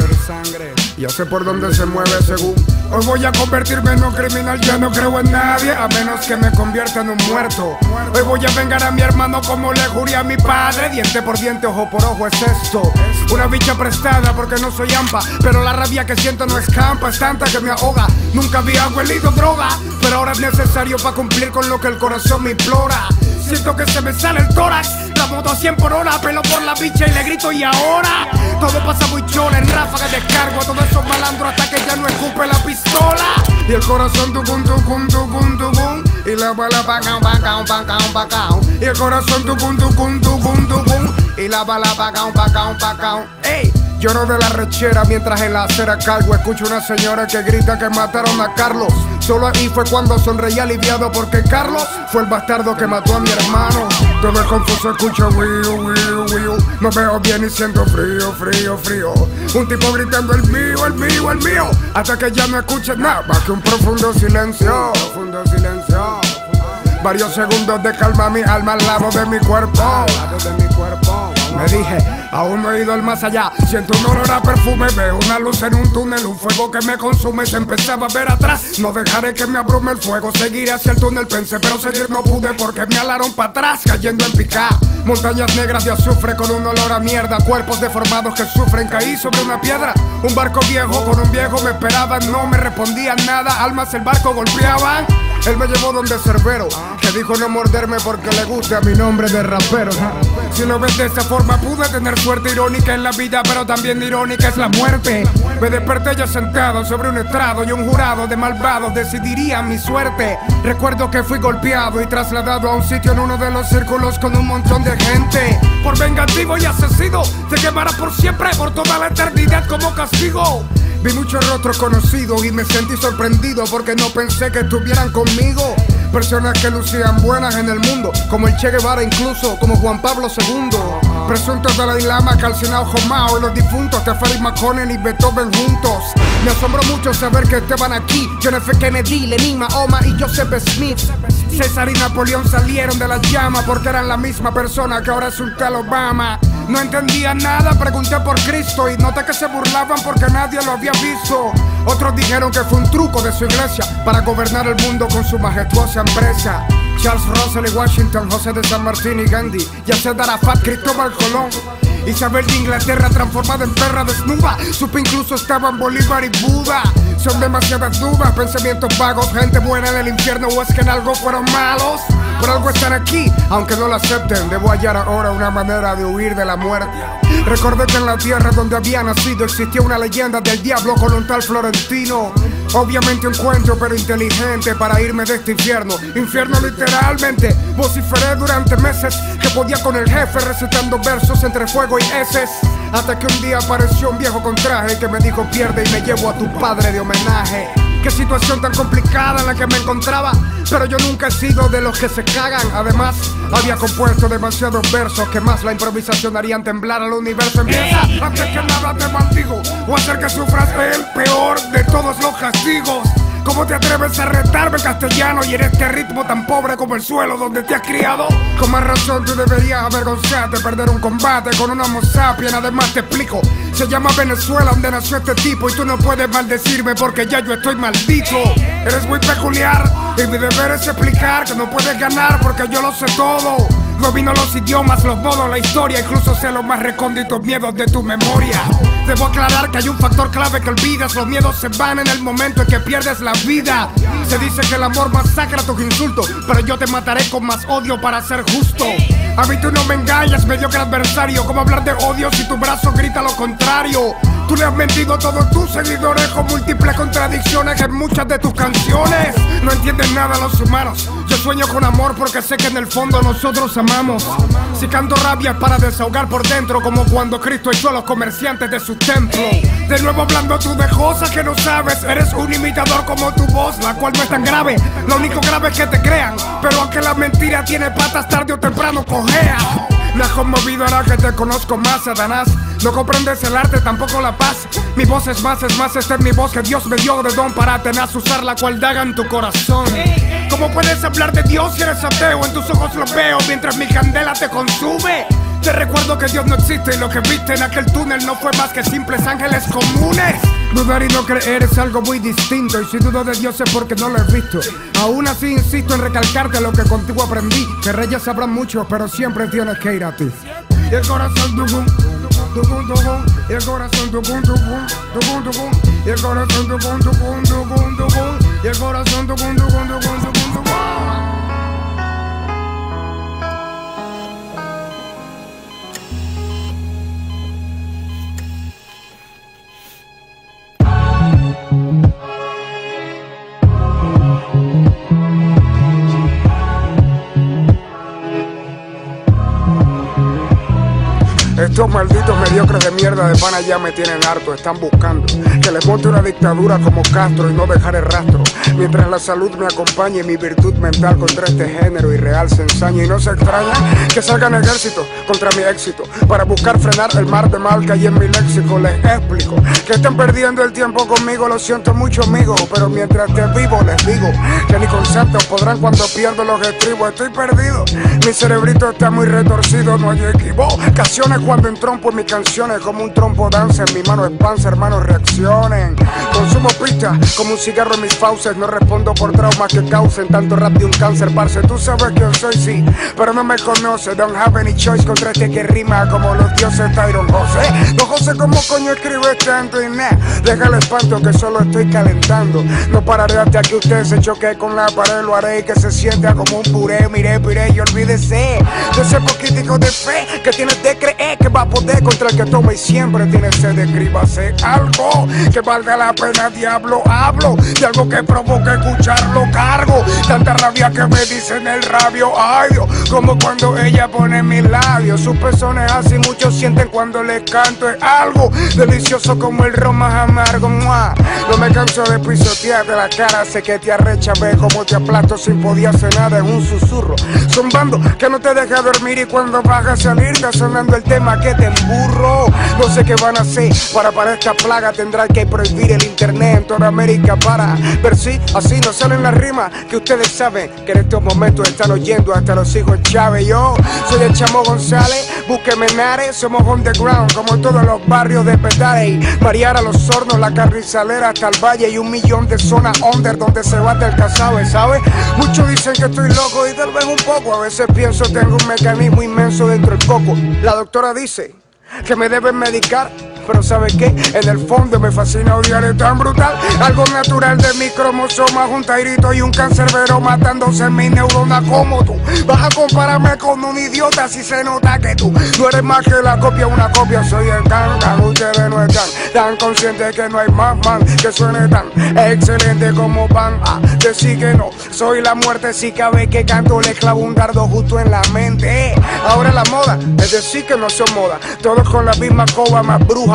ya sé por dónde se mueve según. Hoy voy a convertirme en un criminal, ya no creo en nadie, a menos que me convierta en un muerto. Hoy voy a vengar a mi hermano como le juré a mi padre. Diente por diente, ojo por ojo es esto. Una bicha prestada porque no soy ampa, pero la rabia que siento no escampa, es tanta que me ahoga. Nunca había huelido droga, pero ahora es necesario para cumplir con lo que el corazón me implora. Siento que se me sale el tórax, la moto a cien por hora, pelo por la bicha y le grito y ahora. Todo pasa muy chola, en ráfaga descargo a todos esos malandros hasta que ya no escupe la pistola. Y el corazón tucum, tucum, tucum, tucum, y la bala pacao, pacao, pacao, pacao. Y el corazón tucum, tucum, tucum, tucum, y la bala pacao, pacao, pacao. Ey, lloro de la rechera mientras en la acera cargo. Escucho una señora que grita que mataron a Carlos. Solo ahí fue cuando sonreí aliviado porque Carlos fue el bastardo que mató a mi hermano. Todo es confuso, escucho wiu, wiu, wiu. No veo bien y siento frío, frío, frío. Un tipo gritando el mío, el mío, el mío, hasta que ya no escuches nada más que un profundo silencio, profundo silencio. Varios segundos de calma mi alma al lado de mi cuerpo, al lado de mi cuerpo. Me dije, aún no he ido al más allá. Siento un olor a perfume, veo una luz en un túnel, un fuego que me consume. Se empezaba a ver atrás, no dejaré que me abrume el fuego. Seguiré hacia el túnel, pensé, pero seguir no pude porque me alaron para atrás, cayendo en picá. Montañas negras de azufre con un olor a mierda, cuerpos deformados que sufren. Caí sobre una piedra, un barco viejo con un viejo me esperaban. No me respondían nada, almas el barco golpeaban. Él me llevó donde Cerbero, que dijo no morderme porque le gusta mi nombre de rapero. Si lo ves de esa forma pude tener suerte irónica en la vida, pero también irónica es la muerte. Me desperté ya sentado sobre un estrado y un jurado de malvados decidiría mi suerte. Recuerdo que fui golpeado y trasladado a un sitio en uno de los círculos con un montón de gente. Por vengativo y asesino, te quemará por siempre, por toda la eternidad como castigo. Vi muchos rostros conocidos y me sentí sorprendido porque no pensé que estuvieran conmigo. Personas que lucían buenas en el mundo, como el Che Guevara, incluso como Juan Pablo segundo. Presuntos Dalai Lama, calcinado Jomao y los difuntos Teferi McConnell y Beethoven juntos. Me asombró mucho saber que estaban aquí John F. Kennedy, Lenin, Mahoma y Joseph Smith. César y Napoleón salieron de las llamas porque eran la misma persona que ahora es Sultán Obama. No entendía nada, pregunté por Cristo y noté que se burlaban porque nadie lo había visto. Otros dijeron que fue un truco de su iglesia para gobernar el mundo con su majestuosa empresa. Charles Russell y Washington, José de San Martín y Gandhi, Yasser Arafat, Cristóbal Colón, Isabel de Inglaterra transformada en perra desnuda. Supe incluso estaban Bolívar y Buda. Son demasiadas dudas, pensamientos vagos, gente buena en el infierno o es que en algo fueron malos. Por algo están aquí, aunque no lo acepten. Debo hallar ahora una manera de huir de la muerte. Recordé que en la tierra donde había nacido existía una leyenda del diablo con un tal Florentino. Obviamente un cuento pero inteligente para irme de este infierno. Infierno literalmente. Vociferé durante meses que podía con el jefe recitando versos entre fuego y heces. Hasta que un día apareció un viejo con traje que me dijo pierde y me llevo a tu padre de homenaje. qué situación tan complicada en la que me encontraba. Pero yo nunca he sido de los que se cagan. Además, había compuesto demasiados versos que más la improvisación harían temblar al universo. Empieza, antes que nada te maldigo, o hacer que sufras el peor de todos los castigos. ¿Cómo te atreves a retarme en castellano y en este ritmo tan pobre como el suelo donde te has criado? Con más razón tú deberías avergonzarte, perder un combate con una homo sapien. Además te explico, se llama Venezuela donde nació este tipo, y tú no puedes maldecirme porque ya yo estoy maldito. Eres muy peculiar y mi deber es explicar que no puedes ganar porque yo lo sé todo. Domino los idiomas, los modos, la historia, incluso sé los más recónditos miedos de tu memoria. Debo aclarar que hay un factor clave que olvidas: los miedos se van en el momento en que pierdes la vida. Se dice que el amor masacra tus insultos, pero yo te mataré con más odio para ser justo. A mí tú no me engañas, mediocre adversario. ¿Cómo hablar de odio si tu brazo grita lo contrario? Tú le has mentido a todos tus seguidores con múltiples contradicciones en muchas de tus canciones. No entienden nada los humanos. Yo sueño con amor porque sé que en el fondo nosotros amamos. Si canto rabia es para desahogar por dentro, como cuando Cristo echó a los comerciantes de su templo. De nuevo hablando tú de cosas que no sabes. Eres un imitador como tu voz, la cual no es tan grave. Lo único grave es que te crean, pero aunque la mentira tiene patas, tarde o temprano cojea. Me has conmovido ahora que te conozco más, Satanás. No comprendes el arte, tampoco la paz. Mi voz es más, es más, esta es mi voz que Dios me dio de don para tenaz usar la cual daga en tu corazón. ¿Cómo puedes hablar de Dios si eres ateo? En tus ojos lo veo mientras mi candela te consume. Te recuerdo que Dios no existe y lo que viste en aquel túnel no fue más que simples ángeles comunes. Dudar y no creer es algo muy distinto, y si dudo de Dios es porque no lo he visto. Aún así insisto en recalcarte lo que contigo aprendí, que reyes sabrán mucho, pero siempre tienes que ir a ti. Y el corazón tucum, tucum, tucum, y el corazón tucum, tucum, tucum, tucum, y el corazón tucum, tucum, tucum, tucum, y el corazón tucum, tucum, tucum, tucum, tucum. Estos malditos mediocres de mierda de pana ya me tienen harto. Están buscando que les monte una dictadura como Castro y no dejar el rastro, mientras la salud me acompañe y mi virtud mental contra este género irreal se ensaña. Y no se extraña que salgan ejércitos contra mi éxito para buscar frenar el mar de mal que hay en mi léxico. Les explico que están perdiendo el tiempo conmigo, lo siento mucho amigo, pero mientras esté vivo les digo que ni conceptos podrán cuando pierdo los estribos. Estoy perdido, mi cerebrito está muy retorcido, no hay equivocaciones cuando entrompo en mis canciones. Como un trompo danza en mi mano es panza, hermanos reaccionen. Consumo pistas como un cigarro en mis fauces, no respondo por traumas que causen tanto rap de un cáncer, parce. Tú sabes quién soy, sí, pero no me conoces. Don't have any choice contra este que rima como los dioses Tyron José. No José, ¿cómo coño escribes tanto? Y nah, deja el espanto que solo estoy calentando. No pararé hasta que usted se choque con la pared, lo haré y que se sienta como un puré. Mire, pire y olvídese de ese poquitico de fe que tienes de creer que va a poder contra el que toma y siempre tiene sed. Escríbase algo que valga la pena, diablo. Hablo de algo que provoque escucharlo, cargo tanta rabia que me dice en el rabio. Ay Dios, como cuando ella pone mis labios. Sus pezones así muchos sienten cuando les canto. Es algo delicioso como el ron más amargo. ¡Mua! No me canso de pisotearte la cara, sé que te arrecha, ve como te aplasto sin poder hacer nada en un susurro. Zumbando que no te deja dormir y cuando vas a salir está sonando el tema que te emburro. No sé qué van a hacer para parar esta plaga, tendrán que prohibir el internet en toda América para ver si así no salen las rimas que ustedes saben que en estos momentos están oyendo hasta los hijos Chávez. Yo soy el Chamo González, búsqueme en Ares, somos underground como todos los barrios de Petare, Mariara, Los Hornos, La Carrizalera hasta el Valle y un millón de zonas under donde se bate el cazabe, ¿sabes? Muchos dicen que estoy loco y tal vez un poco, a veces pienso tengo un mecanismo inmenso dentro del coco. La doctora dice que me deben medicar, pero ¿sabes qué? En el fondo me fascina odiar, es tan brutal. Algo natural de mi cromosoma, un tairito y un cancerbero matándose en mi neurona como tú. Vas a compararme con un idiota si se nota que tú no eres más que la copia, una copia. Soy el can, can, ustedes no están tan conscientes que no hay más man que suene tan excelente como van a decir que no. Soy la muerte, si cabe que canto le clavo un dardo justo en la mente. Ahora la moda es decir que no son moda, todos con la misma coba más bruja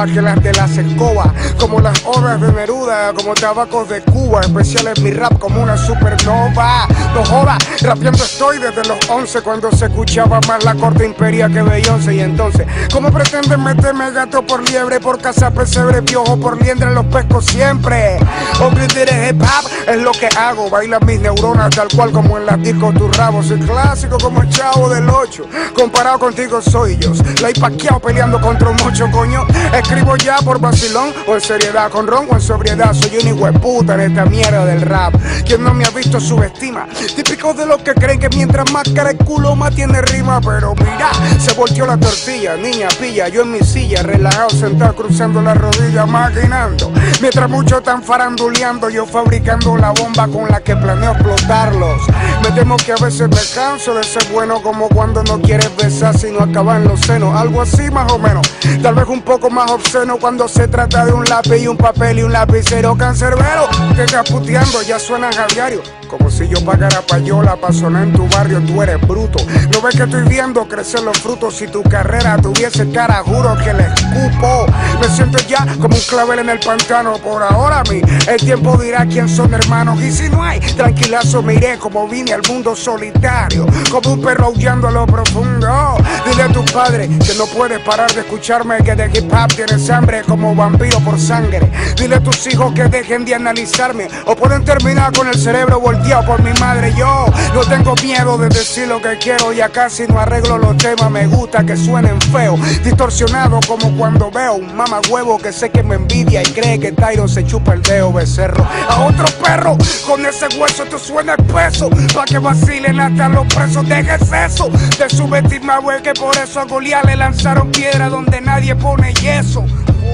bombas que las de las escobas, como las obras de Neruda, como tabacos de Cuba, especiales mi rap como una supernova. No joda, rapeando estoy desde los once, cuando se escuchaba más la corte imperia que Beyoncé. Y entonces, ¿cómo pretenden meterme gato por liebre, por casa pesebre, piojo por liendre, los pesco siempre? Hombre, de hip hop es lo que hago, bailan mis neuronas tal cual como en las discos tu rabo. Soy clásico como el Chavo del ocho, comparado contigo soy yo, la he paqueado peleando contra un mocho, coño. Escribo ya por vacilón, o en seriedad, con ron o en sobriedad. Soy un hijueputa en esta mierda del rap. Quien no me ha visto subestima, típico de los que creen que mientras más cara el culo más tiene rima. Pero mira, se volteó la tortilla, niña pilla, yo en mi silla, relajado, sentado, cruzando las rodillas, maquinando. Mientras muchos están faranduleando, yo fabricando la bomba con la que planeo explotarlos. Me temo que a veces me canso de ser bueno, como cuando no quieres besar sino acabar en los senos. Algo así más o menos, tal vez un poco más obsceno cuando se trata de un lápiz y un papel y un lapicero cancerbero. Que estás puteando, ya suenas a diario, como si yo pagara payola pa' sonar en tu barrio. Tú eres bruto, no ves que estoy viendo crecer los frutos. Si tu carrera tuviese cara, juro que le escupo. Me siento ya como un clavel en el pantano. Por ahora a mí, el tiempo dirá quién son hermanos. Y si no hay, tranquilazo me iré como vine al mundo solitario, como un perro aullando a lo profundo. Dile a tu padre que no puedes parar de escucharme, que de hip hop tienes hambre como vampiro por sangre. Dile a tus hijos que dejen de analizarme, o pueden terminar con el cerebro volteado por mi madre. Yo no tengo miedo de decir lo que quiero, y acá si no arreglo los temas me gusta que suenen feos, distorsionado como cuando veo un mamá huevo que sé que me envidia y cree que Tyron se chupa el dedo becerro. A otro perro con ese hueso te suena el peso, pa' que vacilen hasta los presos. Dejes eso de subestimar, güey, que por eso a Goliat le lanzaron piedra donde nadie pone yeso.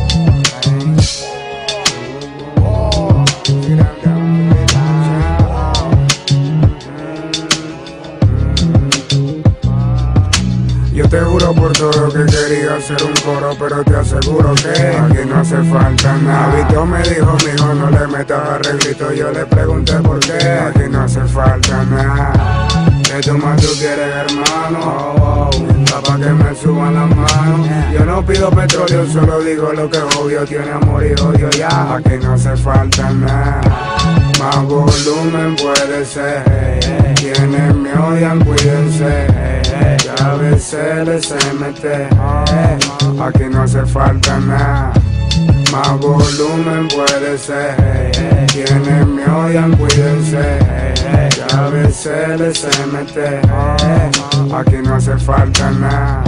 Yo te juro por todo que quería hacer un coro, pero te aseguro que aquí no hace falta nada. Vito me dijo, mijo, no le metas arreglito. Yo le pregunté por qué, aquí no hace falta nada. ¿Qué tú más tú quieres, hermano? Oh, oh, pa' que me suban las manos. Yo no pido petróleo, solo digo lo que es obvio. Tiene amor y odio ya, aquí no hace falta nada. Más volumen puede ser, quienes me odian cuídense. A veces les se mete, aquí no hace falta nada. Más volumen puede ser, quienes me odian cuídense. A veces les se mete, aquí no hace falta nada.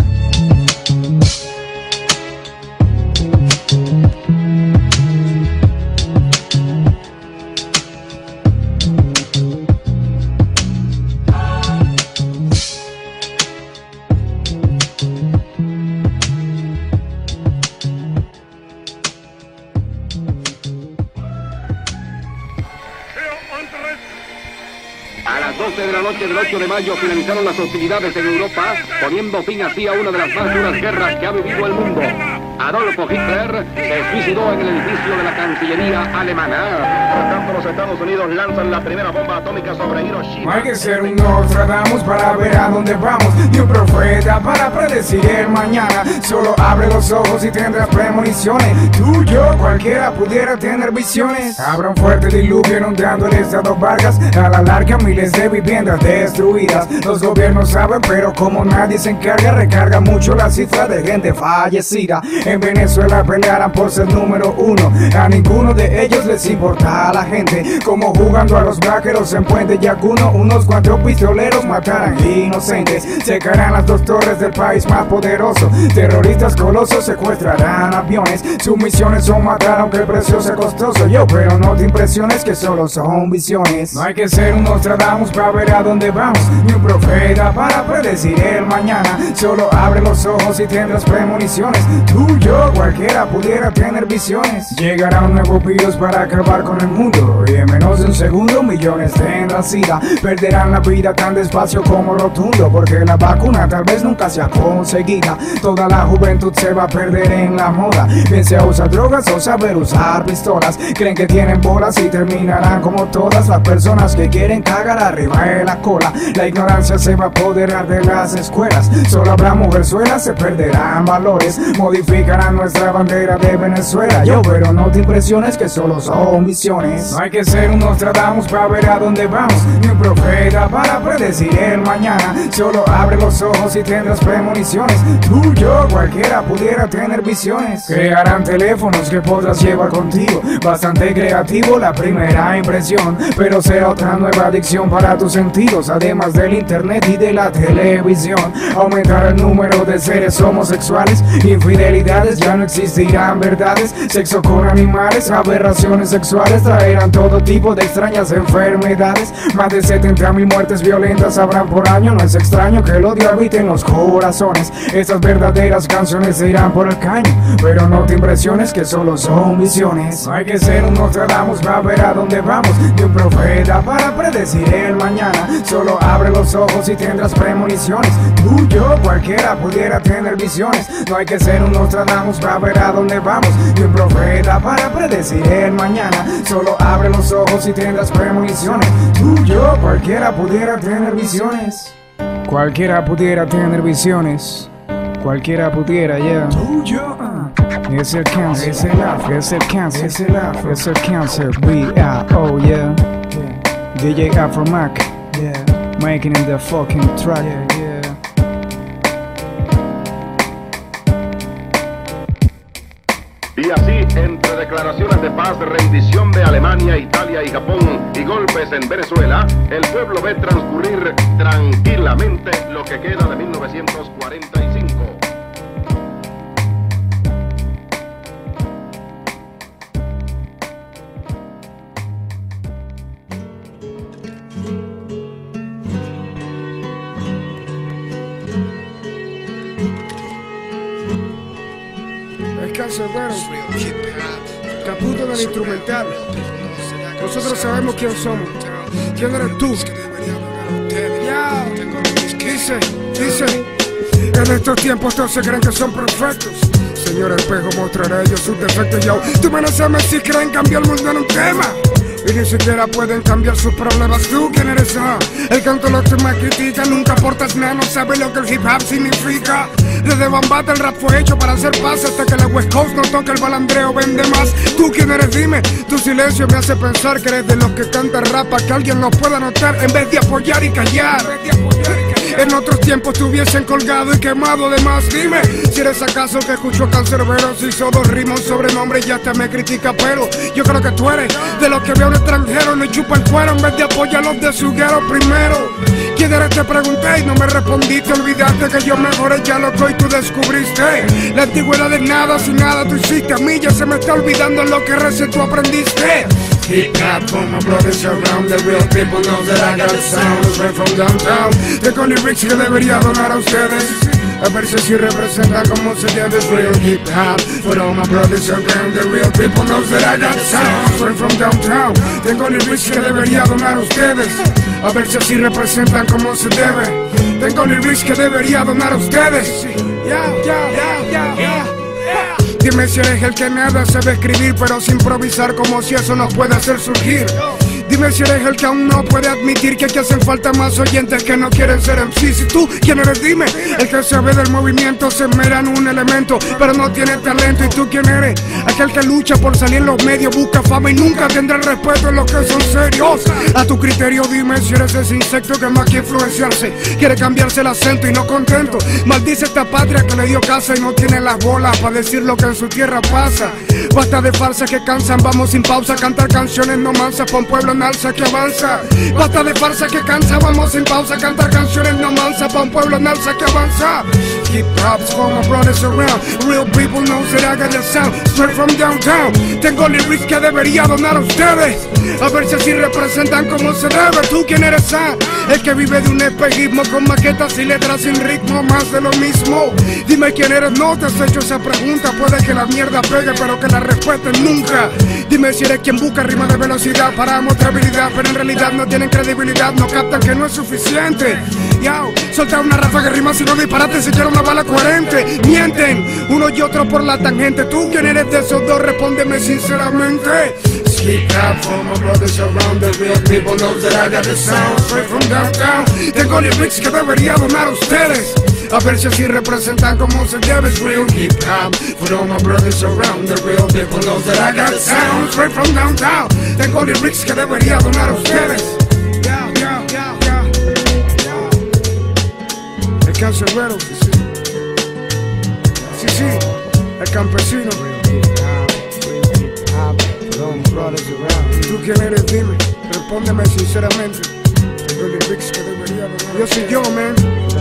A las doce de la noche del ocho de mayo finalizaron las hostilidades en Europa, poniendo fin así a una de las más duras guerras que ha vivido el mundo. Adolfo Hitler se suicidó en el edificio de la Cancillería alemana. Por tanto, los Estados Unidos lanzan la primera bomba atómica sobre Hiroshima. No hay que ser un Nostradamus para ver a dónde vamos, ni un profeta para predecir el mañana. Solo abre los ojos y tendrás premoniciones. Tú, yo, cualquiera pudiera tener visiones. Habrá un fuerte diluvio inundando el estado Vargas. A la larga miles de viviendas destruidas. Los gobiernos saben, pero como nadie se encarga, recarga mucho la cifra de gente fallecida. En Venezuela pelearán por ser número uno. A ninguno de ellos les importa a la gente. Como jugando a los vaqueros en Puente Yacuno, unos cuatro pistoleros matarán inocentes. Secarán las dos torres del país más poderoso. Terroristas colosos secuestrarán aviones. Sus misiones son matar aunque el precio sea costoso. Yo, pero no te impresiones que solo son visiones. No hay que ser un Nostradamus para ver a dónde vamos, ni un profeta para predecir el mañana. Solo abre los ojos y tendrás premoniciones. Tú, yo, cualquiera pudiera tener visiones. Llegará un nuevo virus para acabar con el mundo, y en menos de un segundo millones tendrán sida. Perderán la vida tan despacio como rotundo, porque la vacuna tal vez nunca sea conseguida. Toda la juventud se va a perder en la moda, bien sea usar drogas o saber usar pistolas. Creen que tienen bolas y terminarán como todas las personas que quieren cagar arriba de la cola. La ignorancia se va a apoderar de las escuelas, solo habrá mujerzuelas, se perderán valores, modificarán nuestra bandera de Venezuela. Yo, pero no te impresiones que solo son visiones. No hay que ser un Nostradamus para ver a dónde vamos, ni un profeta para predecir el mañana. Solo abre los ojos y tendrás premoniciones. Tú, yo, cualquiera pudiera tener visiones. Crearán teléfonos que podrás llevar contigo, bastante creativo la primera impresión, pero será otra nueva adicción para tus sentidos, además del internet y de la televisión. Aumentará el número de seres homosexuales, infidelidades, ya no existirán verdades, sexo con animales, aberraciones sexuales, traerán todo tipo de extrañas enfermedades. Más de setenta mil muertes violentas habrán por año, no es extraño que el odio habite en los corazones. Estas verdaderas canciones se irán por el caño, pero no te impresiones que solo son visiones. No hay que ser un Nostradamus para ver a dónde vamos, ni un profeta para predecir el mañana. Solo abre los ojos y tendrás premoniciones. Tú, yo, cualquiera pudiera tener visiones. No hay que ser un Nostradamus para ver a dónde vamos, ni un profeta para predecir el mañana. Solo abre los ojos y tendrás premoniciones. Tú, yo, cualquiera pudiera tener visiones. Cualquiera pudiera tener visiones. Cualquiera pudiera, yeah. Tú, yo, uh. Es el cáncer, es el afro, es el cáncer, es el afro, es el cáncer. We are, oh yeah, yeah. D J Afro Mac, yeah. Making in the fucking track, yeah, yeah. Y así, entre declaraciones de paz, rendición de Alemania, Italia y Japón y golpes en Venezuela, el pueblo ve transcurrir tranquilamente lo que queda de mil novecientos cuarenta y cinco. Cancerbero, Caputo del instrumental. Nosotros sabemos quién somos. ¿Quién eres tú? Ya, dice, dice. En estos tiempos todos se creen que son perfectos. Señor espejo, mostraré ellos sus defectos. Yo, tú me no sabes si creen cambiar el mundo en un tema. Y ni siquiera pueden cambiar sus problemas. ¿Tú quién eres? Ah, el canto lo que más critica. Nunca aportas nada, no sabes lo que el hip hop significa. Desde Bambata el rap fue hecho para hacer paz, hasta que la West Coast no toque el balandreo vende más. ¿Tú quién eres? Dime. Tu silencio me hace pensar que eres de los que canta rap para que alguien nos pueda notar, en vez de apoyar y callar. En otros tiempos te hubiesen colgado y quemado de más. Dime, si eres acaso el que escuchó Cancerbero, si hizo dos rimas, un sobrenombre y ya te me critica, pero yo creo que tú eres de los que veo a un extranjero le chupa el cuero en vez de apoyar los de su guero primero. ¿Quién eres? Te pregunté y no me respondiste. Olvidaste que yo mejoré ya lo que hoy tú descubriste. La antigüedad de nada, sin nada tú hiciste. A mí ya se me está olvidando lo que recién tú aprendiste. Hip hop for my brothers around. The real people know that I got a sound. Straight from downtown. Tengo lyrics que debería donar a ustedes, a ver si así representa como se debe. Real hip hop for all my brothers around. The real people know that I got a sound. Straight from downtown. Tengo lyrics que debería donar a ustedes, a ver si así representan como se debe. Tengo lyrics que debería donar a ustedes. Yeah, yeah, yeah, yeah, yeah. Dime si eres el que nada sabe escribir, pero sin improvisar como si eso nos puede hacer surgir. Dime si eres el que aún no puede admitir que aquí hacen falta más oyentes que no quieren ser M C. Si tú, ¿quién eres? Dime. El que sabe del movimiento se esmera en un elemento, pero no tiene talento. ¿Y tú quién eres? Aquel que lucha por salir en los medios, busca fama y nunca tendrá el respeto en los que son serios. A tu criterio dime si eres ese insecto que más que influenciarse quiere cambiarse el acento y no contento maldice esta patria que le dio casa y no tiene las bolas para decir lo que en su tierra pasa. Basta de farsas que cansan, vamos sin pausa a cantar canciones no mansas pa' un pueblo en alza que avanza. Basta de farsas que cansa, vamos sin pausa a cantar canciones no mansas pa' un pueblo en alza que avanza. Hip hop's for my brothers around. Real people know that I got the sound. Straight from downtown. Tengo lyrics que debería donar a ustedes, a ver si así representan como se debe. ¿Tú quién eres? Ah, el que vive de un espejismo con maquetas y letras sin ritmo, más de lo mismo. Dime quién eres, no te has hecho esa pregunta. Puede que la mierda pegue pero que la respeten nunca. Dime si eres quien busca rima de velocidad para mostrar credibilidad, pero en realidad no tienen credibilidad, no captan que no es suficiente. Yo, soltar una ráfaga de rimas y no disparate si quiero una bala coherente. Mienten, uno y otro por la tangente. ¿Tú quién eres de esos dos? Respóndeme sinceramente. Speak up for my brothers around the real people know that I got the sound straight from downtown. Tengo lyrics que debería donar a ustedes, a ver si así representan como se debe. It's real hip hop for all my brothers around the real people know that I got the sound straight from downtown. Tengo lyrics que debería donar a ustedes. Yeah, yeah, yeah, yeah. El cancerbero, sí, sí, sí, el campesino. ¿Tú quién eres? Dime, respóndeme sinceramente. Tengo lyrics que debería donar. Yo soy yo, man.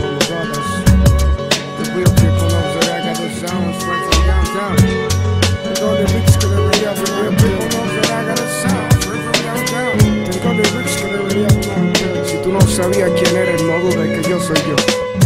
The real people know that I got the sound straight from downtown. Tengo lyrics que debería donar. The real people know that I got the sound straight from downtown. Tengo lyrics que debería donar. Si tú no sabías quién eres, no dudes que yo soy yo.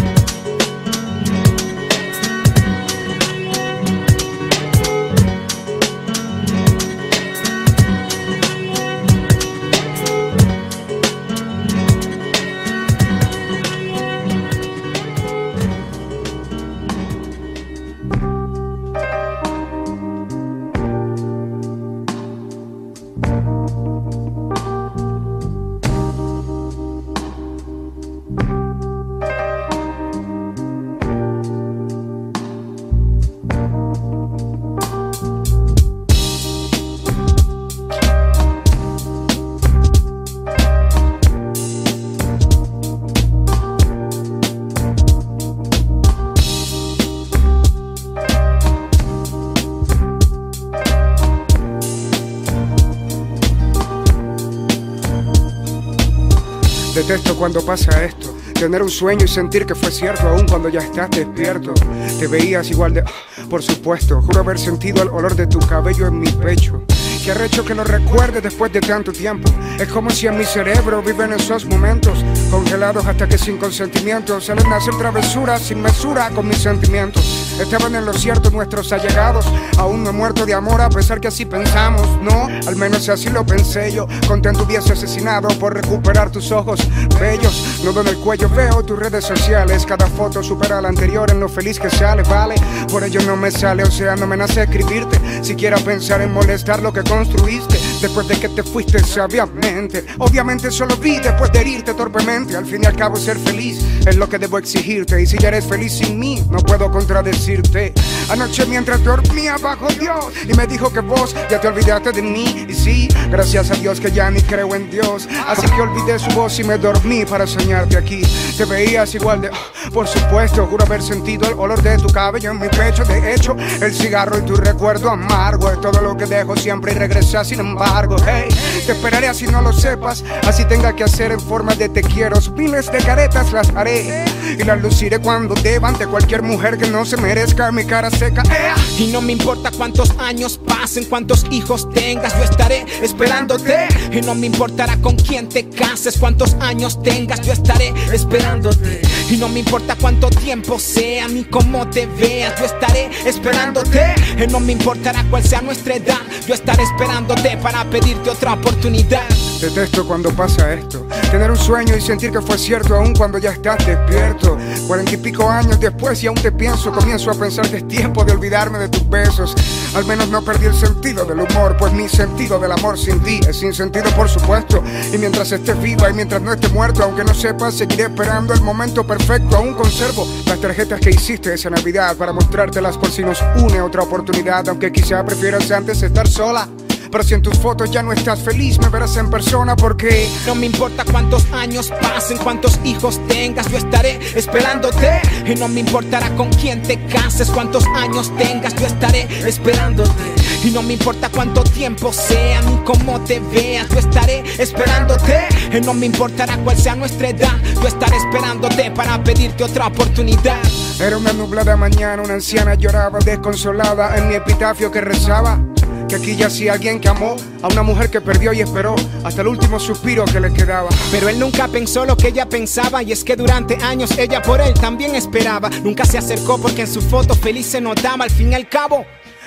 Detesto cuando pasa esto, tener un sueño y sentir que fue cierto aún cuando ya estás despierto. Te veías igual de... Oh, por supuesto, juro haber sentido el olor de tu cabello en mi pecho. Qué arrecho que lo recuerde después de tanto tiempo. Es como si en mi cerebro viven esos momentos congelados hasta que sin consentimiento salen a hacer travesuras sin mesura con mis sentimientos. Estaban en lo cierto nuestros allegados. Aún no he muerto de amor a pesar que así pensamos. No, al menos así lo pensé yo. Contento hubiese asesinado por recuperar tus ojos bellos. Nudo en el cuello veo tus redes sociales. Cada foto supera a la anterior en lo feliz que sale, vale. Por ello no me sale, o sea, no me nace escribirte. Siquiera pensar en molestar lo que construiste después de que te fuiste sabiamente. Obviamente solo vi después de herirte torpemente. Al fin y al cabo ser feliz es lo que debo exigirte. Y si ya eres feliz sin mí, no puedo contradecirte. Anoche mientras dormía bajo Dios y me dijo que vos ya te olvidaste de mí. Y sí, gracias a Dios que ya ni creo en Dios. Así que olvidé su voz y me dormí para soñarte aquí. Te veías igual de... Oh, por supuesto, juro haber sentido el olor de tu cabello en mi pecho. De hecho, el cigarro y tu recuerdo amargo es todo lo que dejo siempre y regresa sin embargo. Hey, te esperaré así no lo sepas, así tenga que hacer en forma de te quiero. Miles de caretas las haré y las luciré cuando deba ante cualquier mujer que no se merezca mi cara seca. Y no me importa cuántos años pasen, cuántos hijos tengas, yo estaré esperándote. Y no me importará con quién te cases, cuántos años tengas, yo estaré esperándote. Y no me importa cuánto tiempo sea ni cómo te veas, yo estaré esperándote. Y no me importará cuál sea nuestra edad, yo estaré esperándote para pedirte otra oportunidad. Detesto cuando pasa esto, tener un sueño y sentir que fue cierto aún cuando ya estás despierto. Cuarenta y pico años después y aún te pienso, comienzo a pensar que es tiempo de olvidarme de tus besos. Al menos no perdí el sentido del humor, pues mi sentido del amor sin ti es sin sentido por supuesto. Y mientras estés viva y mientras no esté muerto, aunque no sepas, seguiré esperando el momento perfecto. Aún conservo las tarjetas que hiciste esa Navidad para mostrártelas por si nos une otra oportunidad. Aunque quizá prefieras antes estar sola, pero si en tus fotos ya no estás feliz, me verás en persona porque no me importa cuántos años pasen, cuántos hijos tengas, yo estaré esperándote. Y no me importará con quién te cases, cuántos años tengas, yo estaré esperándote. Y no me importa cuánto tiempo sea ni cómo te veas, yo estaré esperándote. Y no me importará cuál sea nuestra edad, yo estaré esperándote para pedirte otra oportunidad. Era una nublada mañana, una anciana lloraba desconsolada en mi epitafio que rezaba que aquí yacía alguien que amó a una mujer que perdió y esperó hasta el último suspiro que le quedaba. Pero él nunca pensó lo que ella pensaba, y es que durante años ella por él también esperaba. Nunca se acercó porque en su foto feliz se notaba. Al fin y al cabo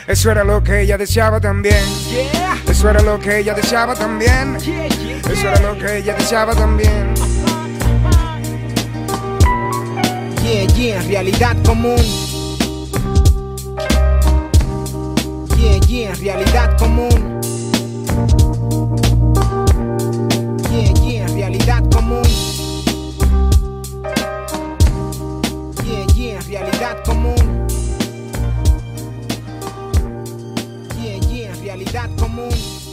Eso era lo que ella deseaba también. Eso era lo que ella deseaba también. Eso era lo que ella deseaba también. Yeah, yeah, realidad común. Yeah, yeah, realidad común. Yeah, yeah, realidad común. Yeah, yeah, realidad común. Yeah, yeah, realidad común.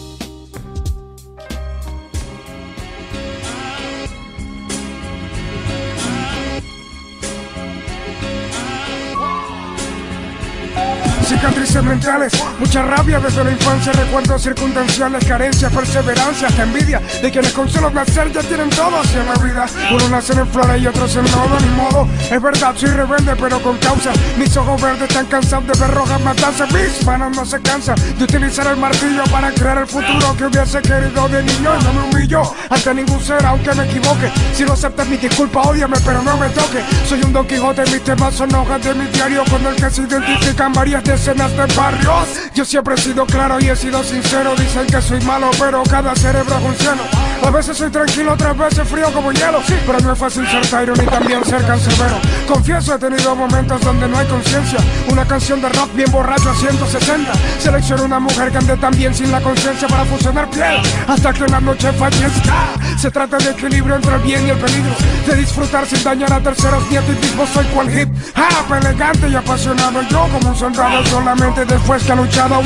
Cicatrices mentales, mucha rabia desde la infancia, recuerdos circunstanciales, carencias, perseverancia, hasta envidia de quienes con solo nacer ya tienen todo hacia la vida. Unos nacen en flores y otros en lodo, ni modo. Es verdad, soy rebelde pero con causa. Mis ojos verdes están cansados de ver rojas matanzas. Mis manos no se cansan de utilizar el martillo para crear el futuro que hubiese querido de niño. Y no me humillo ante ningún ser aunque me equivoque. Si no aceptas mi disculpa, ódiame pero no me toque. Soy un Don Quijote, mis temas son hojas de mi diario con el que se identifican varias de escenas de barrios. Yo siempre he sido claro y he sido sincero. Dicen que soy malo, pero cada cerebro es un cielo. A veces soy tranquilo, otras veces frío como hielo. Sí, pero no es fácil ser Tyron ni también ser cancerbero. Confieso, he tenido momentos donde no hay conciencia. Una canción de rock bien borracho a ciento sesenta. Selecciono una mujer que ande tan bien sin la conciencia para fusionar piel hasta que la noche fallezca. Se trata de equilibrio entre el bien y el peligro, de disfrutar sin dañar a terceros. Ni a ti mismo soy cual hip hop, elegante y apasionado. Yo como un soldado solamente después que ha luchado.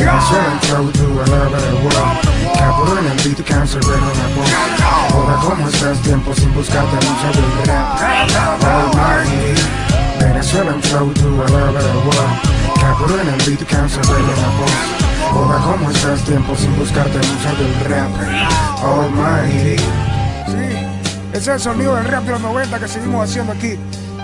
Cabrón, el beat cancerbero en la voz. Hola, ¿cómo estás? Tiempo sin buscarte, mucha del rap. Almighty Venezuela en flow to a level world. Cabrón, el beat cancerbero en la voz. Hola, ¿cómo estás? Tiempo sin buscarte, mucha del rap. Almighty. Sí, ese es el sonido del rap de los noventa que seguimos haciendo aquí.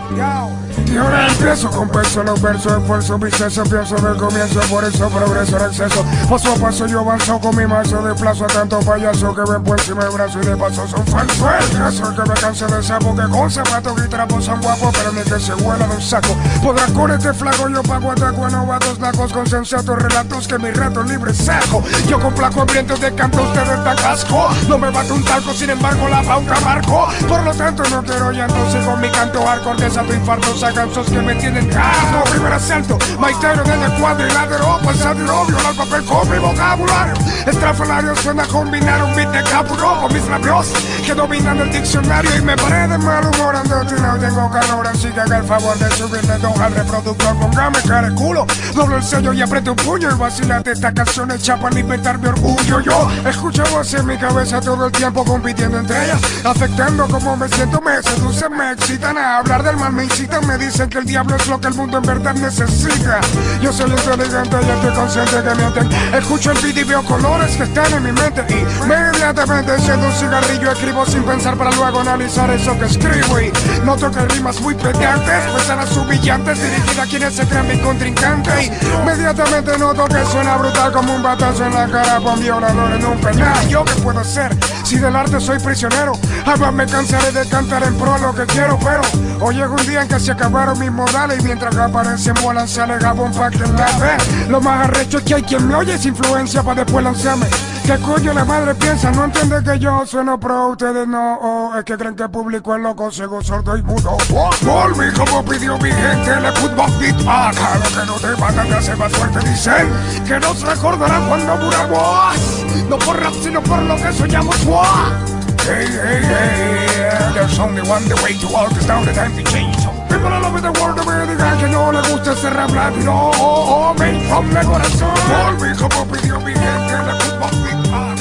Y ahora empiezo con peso, los versos, esfuerzo, biceso, pienso del comienzo, por eso progreso en exceso. Paso a paso yo avanzo con mi mazo, desplazo a tanto payaso que ven por encima del brazo y de paso son falsos. El caso es que me canse de sapo, que con zapatos y trapos son guapos, pero ni que se huela de un saco. Podrás con este flaco, yo pago ataco a novatos nacos con sensatos relatos que mi rato libre saco. Yo con placo hambrientos de canto, ustedes dan casco. No me bate un talco, sin embargo la pauta marco. Por lo tanto no quiero llanto, si con mi canto hardcore de tu infarto sacan sos que me tienen cargo. Primer asalto, maitero desde el cuadrilátero, pasado y obvio al papel con mi vocabulario. Estrafalario suena a combinar un beat de capuro con mis labios que dominan el diccionario. Y me paré de mal humor, ando no tengo calor, así que haga el favor de subirle dos al reproductor. Póngame cara de culo, doblo el sello y apriete un puño y vacilate esta canción hecha para alimentar mi orgullo. Yo escucho voces en mi cabeza todo el tiempo compitiendo entre ellas, afectando como me siento, me seducen, me excitan a hablar del mal. Me incitan, me dicen que el diablo es lo que el mundo en verdad necesita. Yo soy inteligente y estoy consciente que mienten. Escucho el beat y veo colores que están en mi mente. Y inmediatamente enciendo un cigarrillo, escribo sin pensar para luego analizar eso que escribo. Y noto que rimas muy pedantes, pesadas humillantes, dirigidas a quienes se crean mi contrincante. Y inmediatamente noto que suena brutal como un batazo en la cara para un violador en un penal. ¿Yo qué puedo hacer si del arte soy prisionero? Jamás me cansaré de cantar en pro lo que quiero, pero hoy llegó un día en que se acabaron mis modales y mientras que aparecen vuelan se alegaba un pa' que la ve. Lo más arrecho es que hay quien me oye sin influencia para después lanzarme. ¿Qué coño la madre piensa? No entiende que yo sueno pro, ustedes no. Oh, es que creen que el público es loco, ciego, sordo y mudo. Volví como pidió mi gente, le put más beat. Ah, claro que no te matan, te hace más fuerte. Dicen que nos recordarán cuando muramos, no por rap sino por lo que soñamos. Wow. Hey, hey, hey, there's only one the way to walk is down the time to change. People all over the world me digan que no le gusta ese rap latino. Oh, oh, me from el corazón. Volví como pidió mi gente, le put más beat. Ah,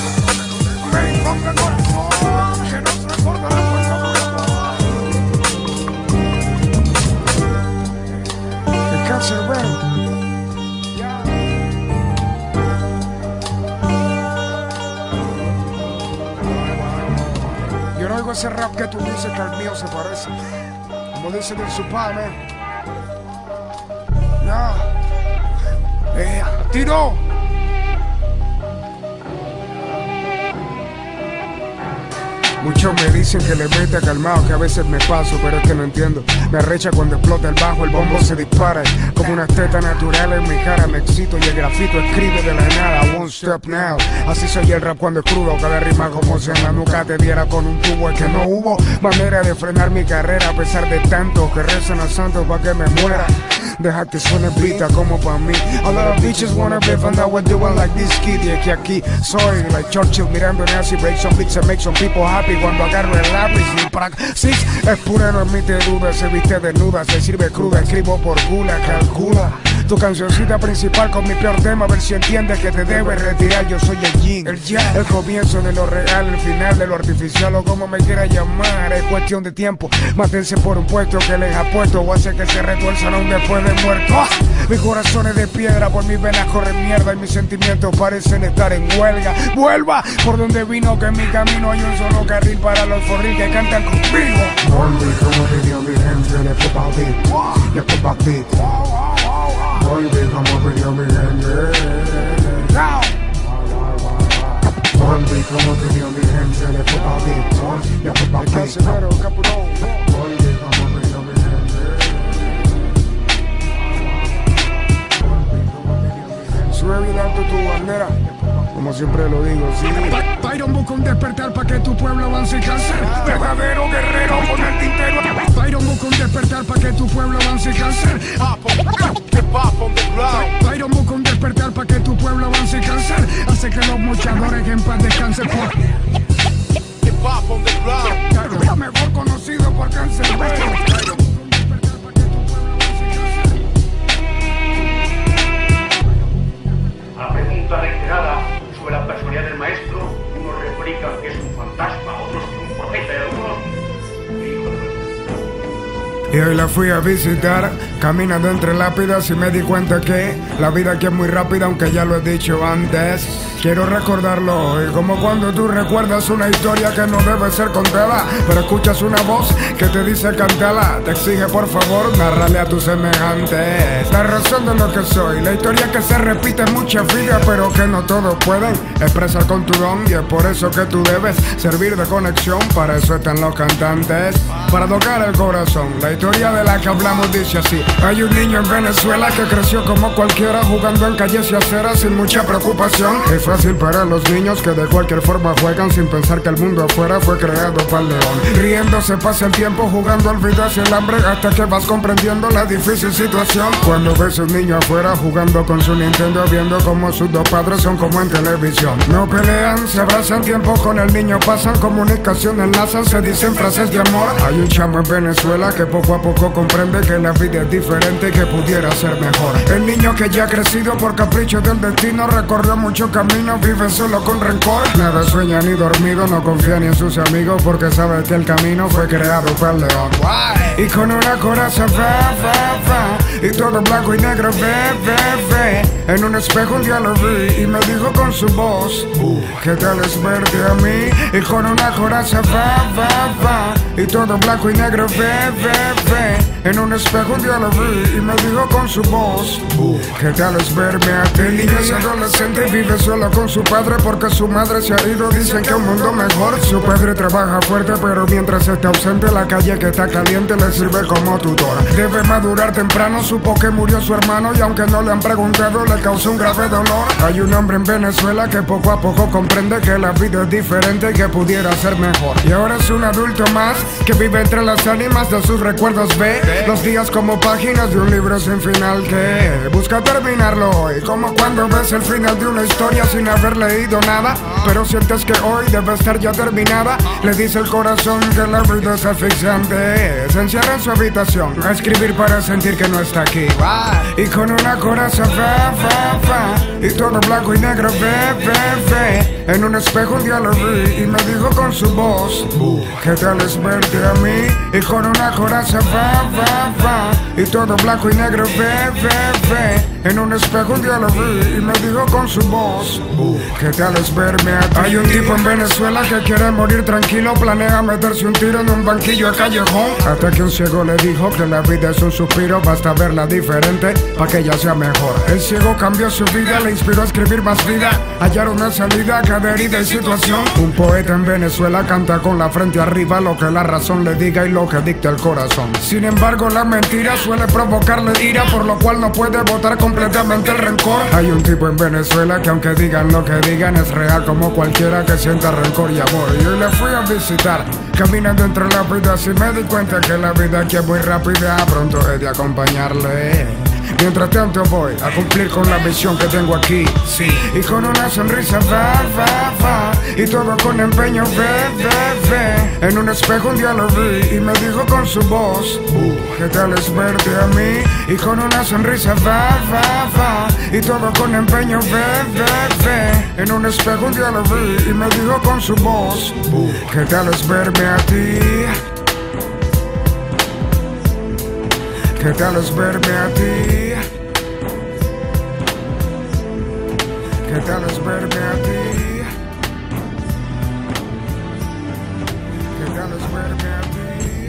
me from el corazón, que nos recordarán cuando muramos. El cancerbero. Yo no oigo ese rap que tú dices que al mío se parece, como dice del Supá, man. Ya. Eh, tiro. Muchos me dicen que le mete calmado, que a veces me paso, pero es que no entiendo. Me arrecha cuando explota el bajo, el bombo se dispara. Como una teta natural en mi cara me excito y el grafito escribe de la nada. One step now. Así soy el rap cuando es crudo, cada rima como si en la nuca te diera con un tubo. Es que no hubo manera de frenar mi carrera a pesar de tanto que rezan a santos pa' que me muera. Deja que suene brita como pa' mí. A lot of bitches wanna be and now we're doing like this kid. Y es que aquí soy like Churchill mirando Nazi, break some beats and make some people happy. Cuando agarro el lápiz mi praxis es pura, no admite dudas. Se viste desnuda, se sirve cruda, escribo por gula, calcula tu cancioncita principal con mi peor tema, a ver si entiendes que te debes retirar. Yo soy el yin, el yang, el comienzo de lo real, el final de lo artificial o como me quiera llamar. Es cuestión de tiempo, mátense por un puesto que les apuesto o hace que se retuerzan aún después de muerto. ¡Ah! Mi corazón es de piedra, por mis venas corren mierda y mis sentimientos parecen estar en huelga. Vuelva por donde vino, que en mi camino hay un solo carril para los forril que cantan conmigo. Volví como pidió mi gente, le fue pa' ti, le fue pa' ti. Volví como pidió mi gente. Volví como pidió mi gente, le fue pa' ti, le fue pa' ti. Volví como pidió mi gente. Sube bien alto tu bandera, como siempre lo digo, sí. Byron busca un despertar para que tu pueblo avance y cáncer. Verdadero guerrero con el tintero. Byron busca un despertar para que tu pueblo avance y cáncer. Byron busca un despertar para que tu pueblo avance y cáncer. Hace que los mochadores en paz descansen por mejor conocido por cáncer. A la pregunta reiterada sobre la personalidad del maestro, unos replican que es un fantasma, otros que un profeta y algunos hijo de Dios. Y hoy la fui a visitar, caminando entre lápidas y me di cuenta que la vida aquí es muy rápida, aunque ya lo he dicho antes. Quiero recordarlo hoy, como cuando tú recuerdas una historia que no debe ser contada, pero escuchas una voz que te dice cántala, te exige por favor narrarle a tus semejantes la razón de lo que soy, la historia que se repite en mucha vida, pero que no todos pueden expresar con tu don, y es por eso que tú debes servir de conexión, para eso están los cantantes, para tocar el corazón. La historia de la que hablamos dice así: hay un niño en Venezuela que creció como cualquiera, jugando en calles y aceras sin mucha preocupación. Es fácil para los niños que de cualquier forma juegan sin pensar que el mundo afuera fue creado para el león. Riéndose pasa el tiempo, jugando a olvidarse el hambre, hasta que vas comprendiendo la difícil situación. Cuando ves a un niño afuera jugando con su Nintendo, viendo como sus dos padres son como en televisión. No pelean, se abrazan, tiempo con el niño pasan, comunicación enlazan, se dicen frases de amor. Hay un chamo en Venezuela que poco a poco comprende que la vida es diferente y que pudiera ser mejor. El niño que ya ha crecido por capricho del destino, recorrió mucho camino, vive solo con rencor. Nada sueña ni dormido, no confía ni en sus amigos, porque sabe que el camino fue creado para el león. Y con una coraza va, va, va, y todo blanco y negro ve, ve, ve. En un espejo un día lo vi y me dijo con su voz: ¿qué tal es verte a mí? Y con una coraza va, va, va, y todo blanco y negro ve, ve, ve. En un espejo un día lo vi y me dijo con su voz: ¿qué tal es verme a ti? El niño es adolescente y vive solo con su padre porque su madre se ha ido, dicen que un mundo mejor. Su padre trabaja fuerte, pero mientras está ausente la calle que está caliente le sirve como tutor. Debe madurar temprano, supo que murió su hermano y aunque no le han preguntado le causó un grave dolor. Hay un hombre en Venezuela que poco a poco comprende que la vida es diferente y que pudiera ser mejor. Y ahora es un adulto más que vive entre las ánimas de sus recuerdos, ve los días como páginas de un libro sin final que busca terminarlo hoy, como cuando ves el final de una historia sin haber leído nada, pero sientes que hoy debe estar ya terminada. Le dice el corazón que la vida es asfixiante, se encierra en su habitación a escribir para sentir que no está aquí. Y con una coraza va, va, va, y todo blanco y negro ve, ve, ve. En un espejo un día lo vi y me dijo con su voz: ¿qué tal es verte a mí? Y con una coraza va, va, fa, fa. Y todo blanco y negro, ve, ve, ve. En un espejo un día lo vi y me dijo con su voz, uh, ¿qué tal es verme a ti? Hay un tipo en Venezuela que quiere morir tranquilo, planea meterse un tiro en un banquillo a callejón. Hasta que un ciego le dijo que la vida es un suspiro, basta verla diferente pa' que ella sea mejor. El ciego cambió su vida, le inspiró a escribir más vida, hallar una salida a cada herida y situación. Un poeta en Venezuela canta con la frente arriba, lo que la razón le diga y lo que dicta el corazón. Sin embargo, la mentira suele provocarle ira, por lo cual no puede votar completamente el rencor. Hay un tipo en Venezuela que aunque digan lo que digan es real como cualquiera que sienta rencor y amor. Y hoy le fui a visitar, caminando entre las vidas y me di cuenta que la vida aquí es muy rápida, pronto he de acompañarle. Mientras tanto voy a cumplir con la misión que tengo aquí, sí. Y con una sonrisa va, va, va. Y todo con empeño, ve, ve, ve. En un espejo un día lo vi y me dijo con su voz, uh, ¿qué tal es verte a mí? Y con una sonrisa va, va, va. Y todo con empeño, ve, ve, ve. En un espejo un día lo vi y me dijo con su voz, uh, ¿qué tal es verme a ti? ¿Qué tal es verme a ti? ¿Qué tal es verme a ti? ¿Qué tal es verme a ti?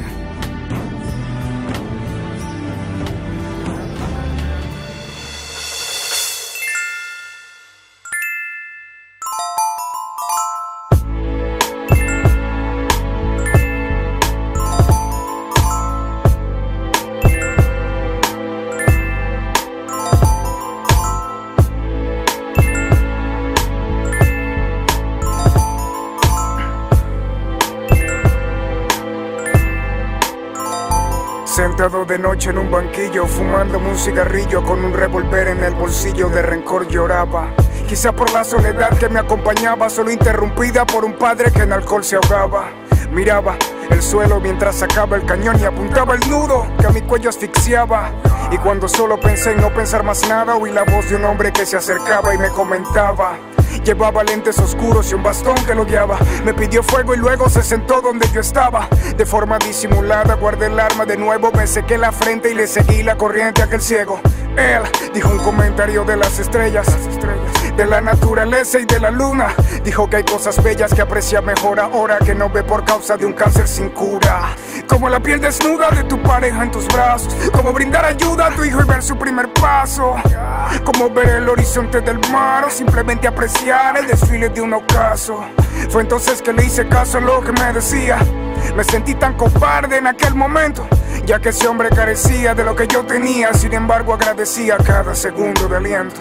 Sentado de noche en un banquillo, fumándome un cigarrillo con un revólver en el bolsillo, de rencor lloraba. Quizá por la soledad que me acompañaba, solo interrumpida por un padre que en alcohol se ahogaba. Miraba el suelo mientras sacaba el cañón y apuntaba el nudo que a mi cuello asfixiaba. Y cuando solo pensé en no pensar más nada, oí la voz de un hombre que se acercaba y me comentaba. Llevaba lentes oscuros y un bastón que lo guiaba. Me pidió fuego y luego se sentó donde yo estaba. De forma disimulada guardé el arma de nuevo, me sequé la frente y le seguí la corriente a aquel ciego. Él dijo un comentario de las estrellas, de la naturaleza y de la luna. Dijo que hay cosas bellas que aprecia mejor ahora que no ve por causa de un cáncer sin cura. Como la piel desnuda de tu pareja en tus brazos, como brindar ayuda a tu hijo y ver su primer paso, como ver el horizonte del mar o simplemente apreciar el desfile de un ocaso. Fue entonces que le hice caso a lo que me decía. Me sentí tan cobarde en aquel momento, ya que ese hombre carecía de lo que yo tenía. Sin embargo agradecía cada segundo de aliento.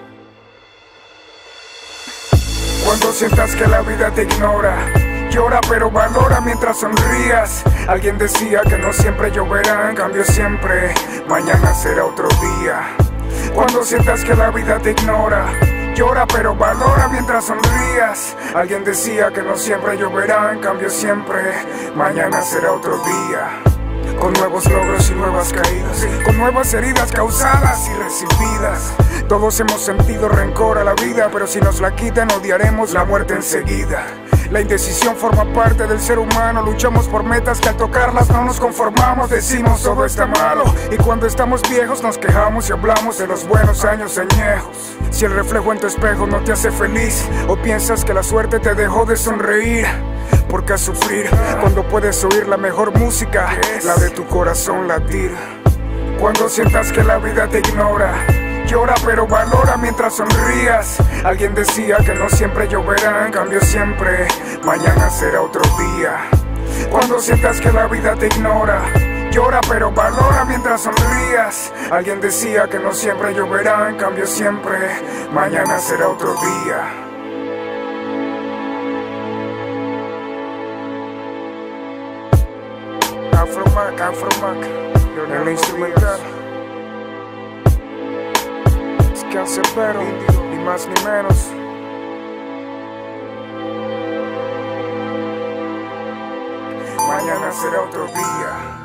Cuando sientas que la vida te ignora, llora pero valora mientras sonrías. Alguien decía que no siempre lloverá, en cambio siempre mañana será otro día. Cuando sientas que la vida te ignora, llora pero valora mientras sonrías. Alguien decía que no siempre lloverá, en cambio siempre mañana será otro día. Con nuevos logros y nuevas caídas, con nuevas heridas causadas y recibidas. Todos hemos sentido rencor a la vida, pero si nos la quitan odiaremos la muerte enseguida. La indecisión forma parte del ser humano, luchamos por metas que al tocarlas no nos conformamos. Decimos todo está malo y cuando estamos viejos nos quejamos y hablamos de los buenos años añejos. Si el reflejo en tu espejo no te hace feliz o piensas que la suerte te dejó de sonreír, ¿por qué sufrir cuando puedes oír la mejor música, la de tu corazón latir? Cuando sientas que la vida te ignora, llora pero valora mientras sonrías. Alguien decía que no siempre lloverá, en cambio siempre mañana será otro día. Cuando sientas que la vida te ignora, llora pero valora mientras sonrías. Alguien decía que no siempre lloverá, en cambio siempre mañana será otro día. Afromac, Afromac, el instrumental. Es que hace pero, ni más ni menos. Mañana será otro día.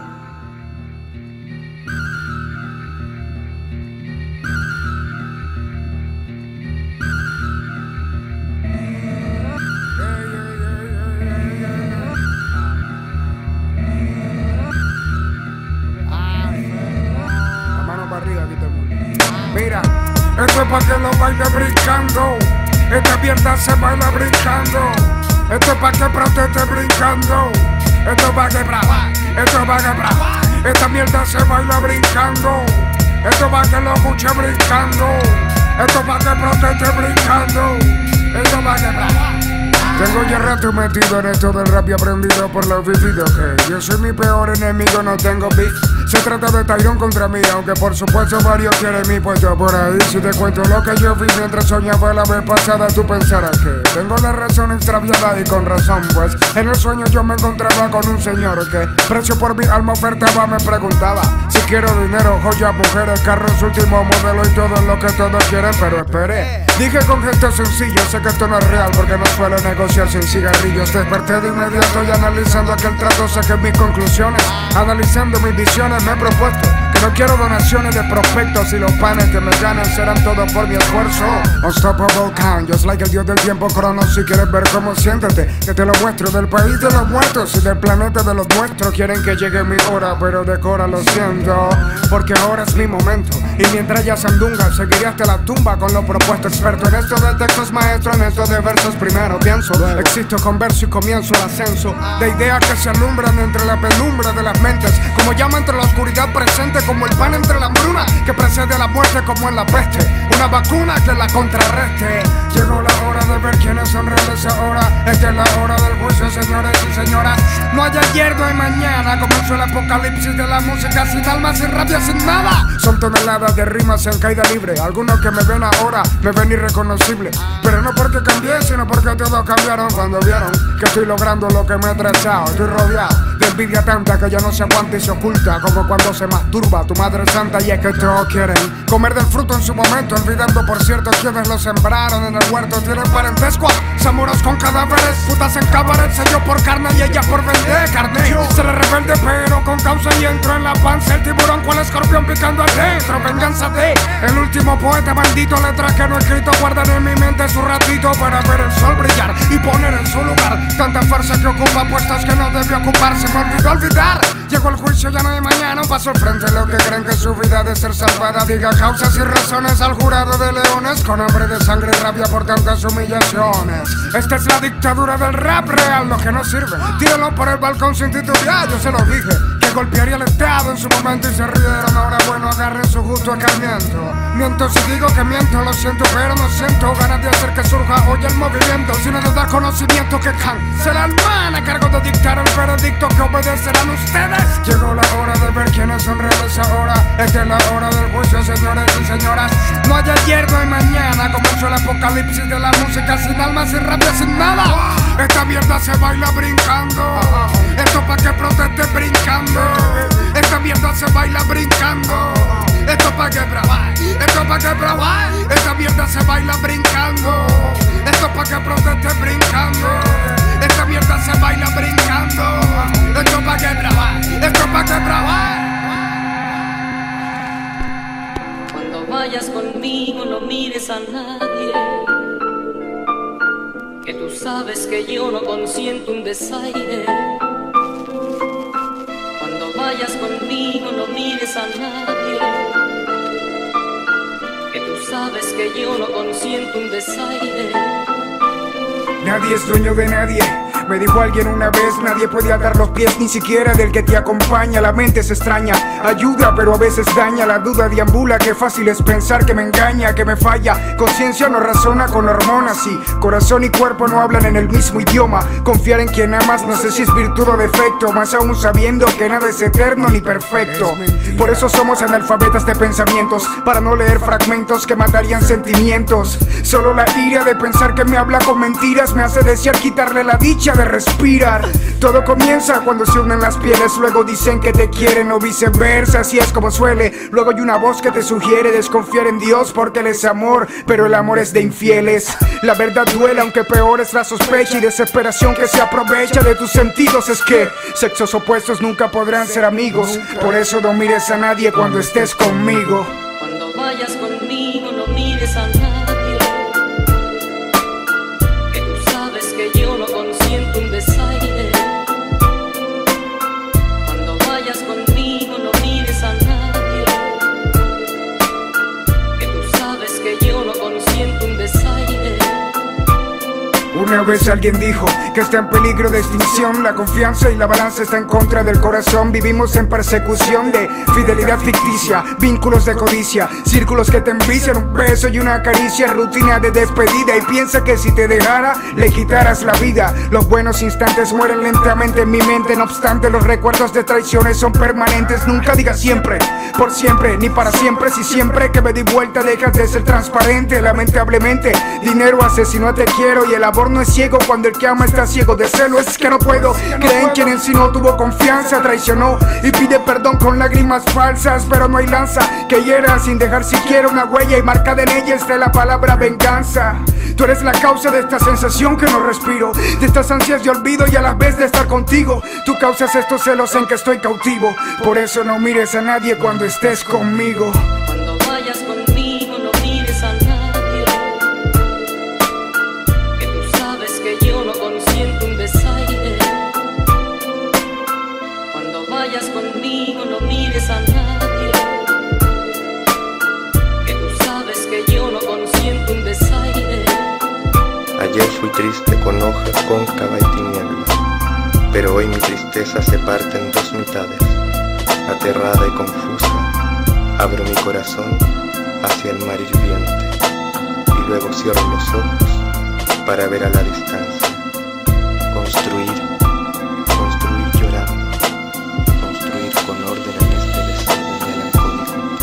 Esto es pa' que lo baile brincando. Esta mierda se baila brincando. Esto es pa' que proteste brincando. Esto es pa' que brava. Esto es pa' que brava. Esta mierda se baila brincando. Esto es pa' que lo escuche brincando. Esto es pa' que proteste brincando. Esto es pa' que brava. Tengo ya rato metido en esto del rap y aprendido por los vividos que yo soy mi peor enemigo, no tengo beef. Se trata de Tyrone contra mí, aunque por supuesto varios quieren mi puesto por ahí. Si te cuento lo que yo vi mientras soñaba la vez pasada, tú pensarás que tengo la razón extraviada y con razón, pues en el sueño yo me encontraba con un señor que precio por mi alma ofertaba, me preguntaba si quiero dinero, joyas, mujeres, carros, último modelo y todo lo que todos quieren, pero esperé. Dije con gesto sencillo, sé que esto no es real porque no suelo negociar sin cigarrillos. Desperté de inmediato y analizando aquel trato saqué mis conclusiones. Analizando mis visiones me he propuesto que no quiero donaciones de prospectos y los panes que me ganan serán todos por mi esfuerzo. Unstoppable count, just like el dios del tiempo Cronos. Si quieres ver cómo siéntete, que te lo muestro. Del país de los muertos y del planeta de los nuestros. Quieren que llegue mi hora, pero decora lo siento, porque ahora es mi momento. Y mientras ya sandunga, seguiré hasta la tumba con lo propuesto. Experto en esto de textos maestro, en esto de versos primero pienso. Existo con verso y comienzo el ascenso de ideas que se alumbran entre la penumbra de las mentes, como llama entre la oscuridad presente, como el pan entre la hambruna que precede a la muerte, como en la peste, una vacuna que la contrarreste. Llegó la hora de ver quiénes son reales ahora. Esta es la hora del juicio, señores y señoras. No hay ayer, no hay mañana. Comenzó el apocalipsis de la música, sin alma, sin rabia, sin nada. Son toneladas de rimas en caída libre. Algunos que me ven ahora me ven irreconocible, pero no porque cambié, sino porque todos cambiaron cuando vieron que estoy logrando lo que me he trazado. Estoy rodeado de envidia tanta que ya no se aguanta y se oculta, como cuando se masturba tu madre santa. Y es que todos quieren comer del fruto en su momento, olvidando por cierto quienes lo sembraron en el huerto. Tienen parentesco, samuros con cadáveres, putas en cabaret, sello por carne y ella por vender carne. Seré rebelde pero con causa y entro en la panza el tiburón con el escorpión picando adentro. Venganza de el último poeta maldito, letras que no he escrito guardan en mi mente su ratito para ver el sol brillar y poner en su lugar tanta fuerza que ocupa puestos que no debe ocuparse. Me olvidó olvidar, llegó el juicio, ya no hay mañana. Paso al frente lo que creen que su vida ha de ser salvada. Diga causas y razones al jurado de leones con hambre de sangre y rabia por tantas humillaciones. Esta es la dictadura del rap real, lo que no sirve tírenlo por el balcón sin titubear. Yo se lo dije que golpearía el estado en su momento y se rieron. Ahora bueno, agarren su justo acarmiento. Miento si digo que miento, lo siento pero no siento ganas de hacer que surja hoy el movimiento, sino de dar conocimiento que cancelan man a cargo de dictar el veredicto que obedecerán ustedes. Llegó la hora de ver quiénes son reales ahora. Esta es la hora del juicio, señores y señoras. No hay ayer, no hay mañana. Comenzó el apocalipsis de la música, sin alma, sin rabia, sin nada. Esta mierda se baila brincando. Esto pa' que proteste brincando. Esta mierda se baila brincando. Esto pa' que brava, esto pa' que brava. Esta mierda se baila brincando. Esto pa' que proteste brincando. Esta mierda se baila brincando. Esto pa' que brava, esto pa' que brava. Cuando vayas conmigo no mires a nadie, que tú sabes que yo no consiento un desaire. Cuando vayas conmigo no mires a nadie, que tú sabes que yo no consiento un desaire. Nadie es dueño de nadie, me dijo alguien una vez. Nadie puede atar los pies ni siquiera del que te acompaña. La mente es extraña, ayuda pero a veces daña. La duda deambula, qué fácil es pensar que me engaña, que me falla. Conciencia no razona con hormonas y corazón y cuerpo no hablan en el mismo idioma. Confiar en quien amas no sé si es virtud o defecto, más aún sabiendo que nada es eterno ni perfecto. Por eso somos analfabetas de pensamientos, para no leer fragmentos que matarían sentimientos. Solo la ira de pensar que me habla con mentiras me hace desear quitarle la dicha de respirar. Todo comienza cuando se unen las pieles, luego dicen que te quieren o viceversa, así es como suele. Luego hay una voz que te sugiere desconfiar en Dios porque Él es amor, pero el amor es de infieles. La verdad duele aunque peor es la sospecha y desesperación que se aprovecha de tus sentidos. Es que sexos opuestos nunca podrán ser amigos, por eso no mires a nadie cuando estés conmigo. Cuando vayas conmigo no mires a nadie, que tú sabes que yo no consiento un desaire. Cuando vayas conmigo no mires a nadie, que tú sabes que vez alguien dijo que está en peligro de extinción. La confianza y la balanza está en contra del corazón. Vivimos en persecución de fidelidad ficticia, vínculos de codicia, círculos que te envician, un beso y una caricia, rutina de despedida. Y piensa que si te dejara, le quitaras la vida. Los buenos instantes mueren lentamente en mi mente. No obstante, los recuerdos de traiciones son permanentes. Nunca digas siempre, por siempre, ni para siempre. Si siempre que me di vuelta dejas de ser transparente. Lamentablemente, dinero asesinó a te quiero. Y el amor no es ciego cuando el que ama está ciego de celo. Es que no puedo creer en quien en sí no tuvo confianza. Traicionó y pide perdón con lágrimas falsas. Pero no hay lanza que hiera sin dejar siquiera una huella. Y marcada en ella está la palabra venganza. Tú eres la causa de esta sensación que no respiro, de estas ansias de olvido y a la vez de estar contigo. Tú causas estos celos en que estoy cautivo. Por eso no mires a nadie cuando estés conmigo. Cuando vayas conmigo no mires a nadie, que tú sabes que yo no consiento un desaire. Cuando vayas conmigo no mires a nadie, que tú sabes que yo no consiento un desaire. Ayer fui triste con hoja cóncava y tinieblas, pero hoy mi tristeza se parte en dos mitades. Aterrada y confusa, abro mi corazón hacia el mar hirviente y luego cierro los ojos para ver a la distancia. Construir, construir llorando, construir con orden en este desierto melancólico.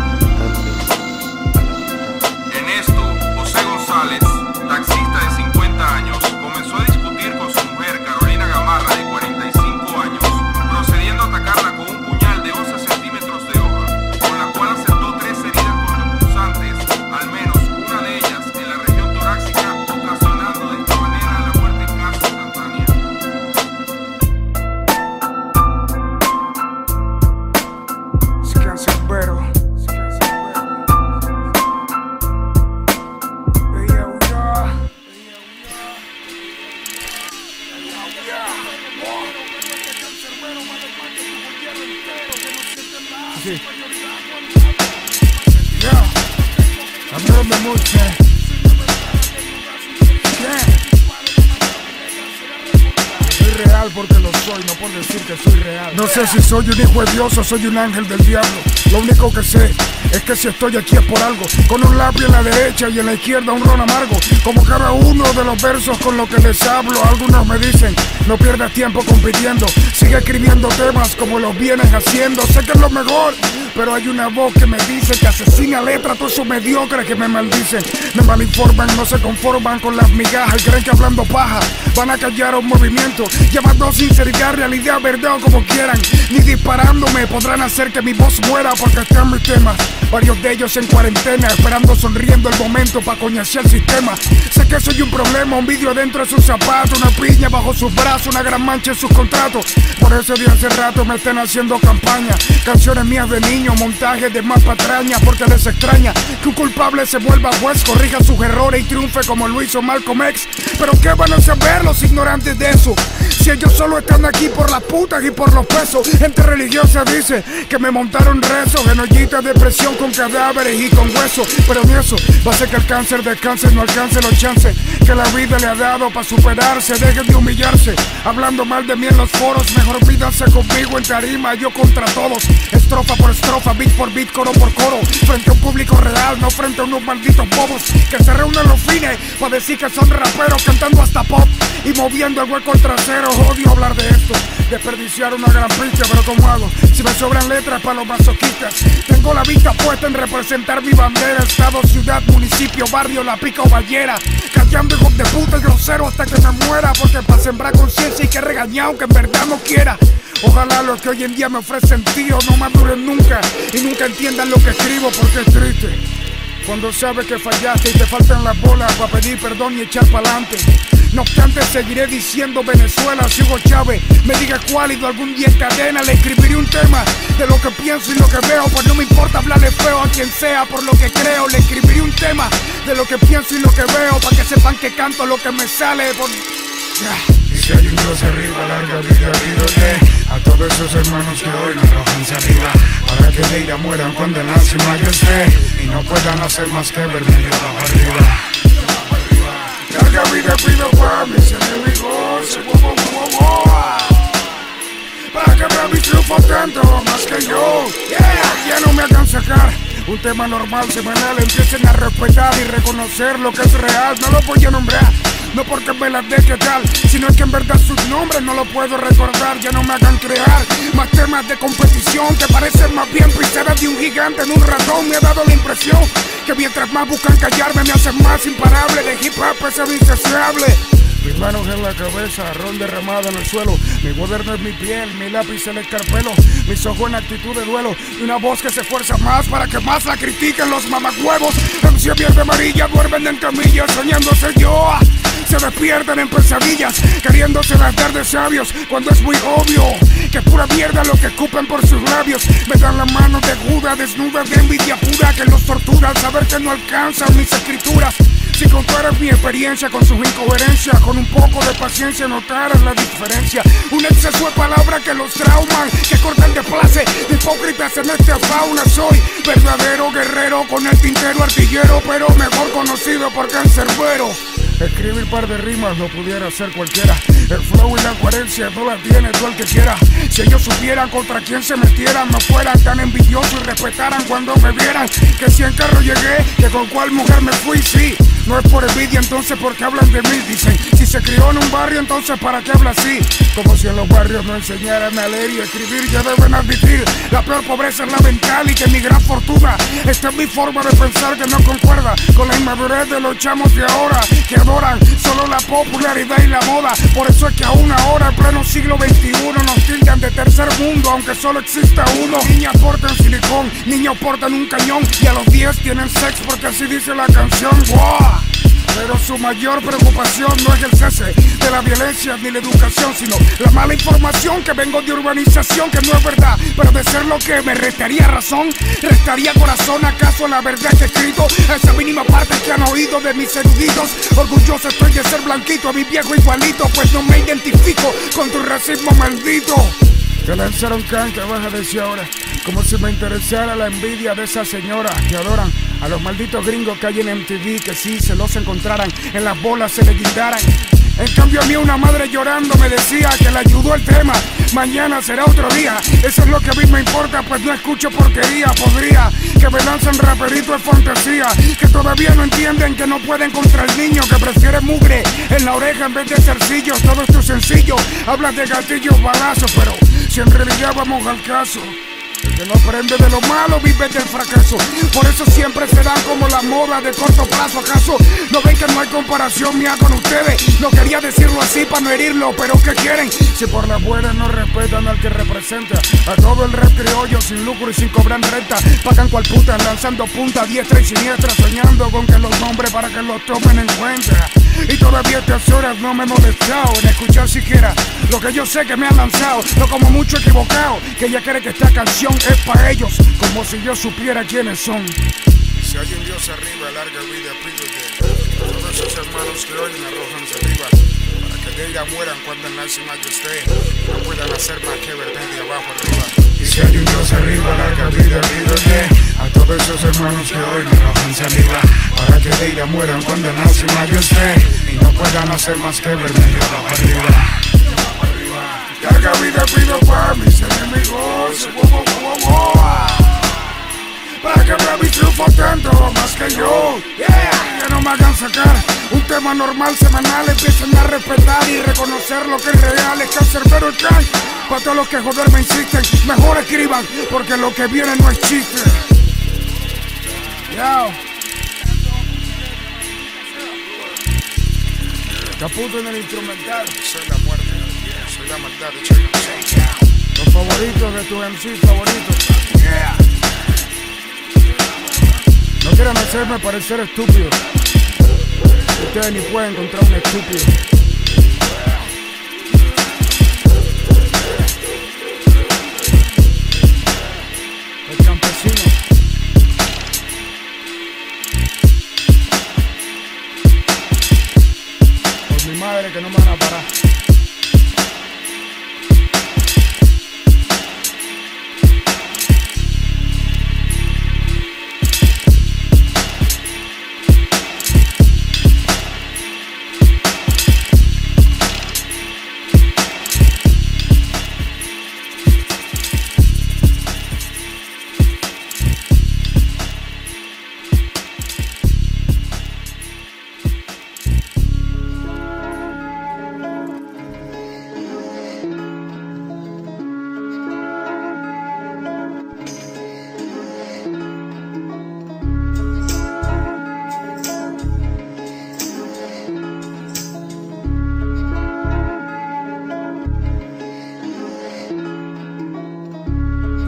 En esto, José González, taxista de cincuenta años, comenzó a discutir con su mujer Carolina Gamarra de cuarenta y cinco años, procediendo a atacarla con un puñal de once centímetros de hoja, con la cual aceptó tres heridas cortopunzantes, al menos una de ellas en la región torácica, ocasionando de esta manera la muerte casi instantánea. Es cancerbero. Sí. Yeah. I'm the mood, yeah. Yeah. Soy real porque lo soy, no por decir que soy real. No sé si soy un hijo de Dios o soy un ángel del diablo. Lo único que sé es que si estoy aquí es por algo. Con un lápiz en la derecha y en la izquierda un ron amargo. Como cada uno de los versos con los que les hablo. Algunos me dicen, no pierdas tiempo compitiendo, sigue escribiendo temas como los vienes haciendo. Sé que es lo mejor, pero hay una voz que me dice que asesina letra a todos esos mediocres que me maldicen. Me malinforman, no se conforman con las migajas y creen que hablando paja van a callar un movimiento. Llamando sinceridad, realidad, verdad o como quieran. Ni disparándome podrán hacer que mi voz muera porque están mis temas. Varios de ellos en cuarentena, esperando sonriendo el momento para coñasear el sistema. Sé que soy un problema, un vidrio dentro de sus zapatos, una piña bajo sus brazos, una gran mancha en sus contratos. Por eso de hace rato me están haciendo campaña. Canciones mías de niño, montajes de más patraña. Porque les extraña que un culpable se vuelva juez, corrija sus errores y triunfe como lo hizo Malcolm X. Pero ¿qué van a saber los ignorantes de eso? Si ellos solo están aquí por las putas y por los pesos. Gente religiosa dice que me montaron rezos en ollitas de presión con cadáveres y con huesos. Pero ni eso va a hacer que el cáncer descanse, no alcance los chances que la vida le ha dado para superarse. Dejen de humillarse, hablando mal de mí en los foros. Mejor pídanse conmigo en tarima, yo contra todos. Estrofa por estrofa, beat por beat, coro por coro. Frente a un público real, no frente a unos malditos bobos que se reúnen los fines para decir que son raperos, cantando hasta pop y moviendo el hueco al trasero. Odio hablar de esto, desperdiciar una gran pinche, pero ¿cómo hago? Si me sobran letras para los masoquistas. Tengo la vista puesta en representar mi bandera. Estado, ciudad, municipio, barrio, la pica o ballera. Callando hijos de puta y grosero hasta que me muera. Porque para sembrar conciencia hay que regañar aunque en verdad no quiera. Ojalá los que hoy en día me ofrecen tiros no maduren nunca y nunca entiendan lo que escribo, porque es triste cuando sabes que fallaste y te faltan las bolas para pedir perdón y echar pa'lante. No obstante seguiré diciendo Venezuela, si Hugo Chávez me diga cuál y de algún día en cadena le escribiré un tema de lo que pienso y lo que veo. Pues no me importa hablarle feo a quien sea por lo que creo. Le escribiré un tema de lo que pienso y lo que veo para que sepan que canto lo que me sale por... Y si hay un Dios arriba, larga vida, dígale a todos esos hermanos que hoy nos arrojanse arriba, para que de ira mueran cuando el mayor esté y no puedan hacer más que verme yo abajo arriba. Larga vida pido para mis enemigos, wow, wow, wow, wow. Para que vean mi triunfo tanto más que yo, yeah. Ya no me hagan sacar un tema normal semanal, empiecen a respetar y reconocer lo que es real. No lo voy a nombrar, no porque me las deje tal, sino que en verdad sus nombres no lo puedo recordar. Ya no me hagan crear más temas de competición que parecen más bien pisadas de un gigante en un ratón. Me ha dado la impresión que mientras más buscan callarme me hacen más imparable. De hip hop es insaciable. Mis manos en la cabeza, ron derramado en el suelo. Mi cuaderno es mi piel, mi lápiz el escarpelo. Mis ojos en actitud de duelo y una voz que se esfuerza más para que más la critiquen los mamacuevos. M C verde amarilla duermen en camillas soñándose yo. Se despiertan en pesadillas, queriéndose las dar de sabios, cuando es muy obvio que es pura mierda lo que escupen por sus labios. Me dan la mano de Judas, desnuda de envidia pura que los tortura al saber que no alcanzan mis escrituras. Si contaras mi experiencia con sus incoherencias, con un poco de paciencia notaras la diferencia. Un exceso de palabras que los trauman, que cortan de place, hipócritas en esta fauna. Soy verdadero guerrero con el tintero artillero, pero mejor conocido por cancerbero. Escribir par de rimas lo pudiera hacer cualquiera. El flow y la coherencia no la tiene todo el que quiera. Si ellos supieran contra quién se metieran, no fueran tan envidiosos y respetaran cuando me vieran. Que si en carro llegué, que con cuál mujer me fui, sí. No es por envidia, entonces porque hablan de mí, dicen. Si se crió en un barrio, entonces ¿para qué habla así? Como si en los barrios no enseñaran a leer y escribir. Ya deben admitir, la peor pobreza es la mental y que mi gran fortuna está en mi forma de pensar que no concuerda con la inmadurez de los chamos de ahora, que adoran solo la popularidad y la moda. Por eso es que aún ahora, en pleno siglo veintiuno, nos tildan de tercer mundo, aunque solo exista uno. Niñas portan silicón, niños portan un cañón, y a los diez tienen sex porque así dice la canción. ¡Wow! Pero su mayor preocupación no es el cese de la violencia ni la educación, sino la mala información que vengo de urbanización, que no es verdad. Pero de ser lo que me restaría razón, restaría corazón. ¿Acaso la verdad que he escrito? Esa mínima parte que han oído de mis eruditos. Orgulloso estoy de ser blanquito, a mi viejo igualito, pues no me identifico con tu racismo maldito. Te lanzaron can que vas a decir ahora, como si me interesara la envidia de esas señoras que adoran a los malditos gringos que hay en M T V, que si se los encontraran en las bolas se le guindaran. En cambio a mí una madre llorando me decía que le ayudó el tema, mañana será otro día. Eso es lo que a mí me importa, pues no escucho porquería. Podría que me lancen raperito de fantasía, que todavía no entienden que no pueden contra el niño, que prefiere mugre en la oreja en vez de zarcillos. Todo esto es sencillo, hablas de gatillos, balazos, pero si en realidad vamos al caso, el que no aprende de lo malo vive del fracaso. Por eso siempre serán como la moda de corto plazo. ¿Acaso no ven que no hay comparación mía con ustedes? No quería decirlo así para no herirlo, pero ¿qué quieren? Si por las buenas no respetan al que representa a todo el rap criollo sin lucro y sin cobrar renta, pagan cual putas lanzando punta diestra y siniestra, soñando con que los nombres para que los tomen en cuenta. Y todavía a estas horas no me he molestado en escuchar siquiera lo que yo sé que me han lanzado. No como mucho equivocado, que ella cree que esta canción es para ellos, como si yo supiera quiénes son. Si hay un Dios arriba, larga vida pídete. Todos esos hermanos que hoy me arrojan arriba, para que de ella mueran cuando en la cima yo esté, no puedan hacer más que verme de abajo arriba. Y si hay un Dios arriba, larga vida pídete. A todos esos hermanos que hoy me arrojan saliva, para que de ella mueran cuando en la cima yo esté, y no puedan hacer más que verme de abajo arriba. Larga vida pido para mis enemigos, wow, wow, wow, wow. Para que vean mi triunfo tanto más que yo, yeah. Que no me hagan sacar un tema normal semanal, empiecen a respetar y reconocer lo que es real. Es cancerbero el can, para todos los que joder me insisten, mejor escriban, porque lo que viene no es chiste. Yo. Caputo en el instrumental, soy la muerte. Soy la maldad de Chino. Los favoritos de tus M C favoritos. Yeah. No quieran hacerme parecer estúpido. Ustedes ni pueden encontrar un estúpido. El campesino. Por mi madre que no me van a parar.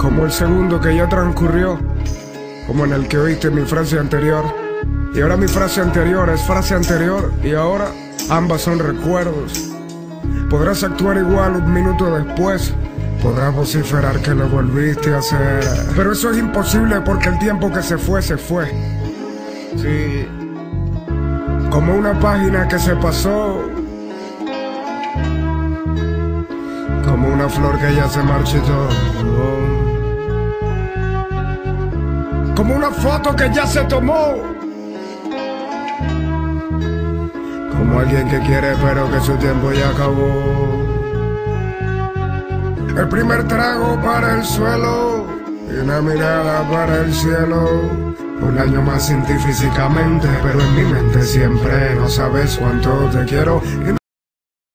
como el segundo que ya transcurrió, como en el que oíste mi frase anterior. Y ahora mi frase anterior es frase anterior, y ahora ambas son recuerdos. Podrás actuar igual un minuto después, podrás vociferar que lo volviste a hacer, pero eso es imposible porque el tiempo que se fue, se fue. Sí, como una página que se pasó, como una flor que ya se marchitó, como una foto que ya se tomó, como alguien que quiere pero que su tiempo ya acabó. El primer trago para el suelo y una mirada para el cielo. Un año más sin ti físicamente, pero en mi mente siempre. No sabes cuánto te quiero.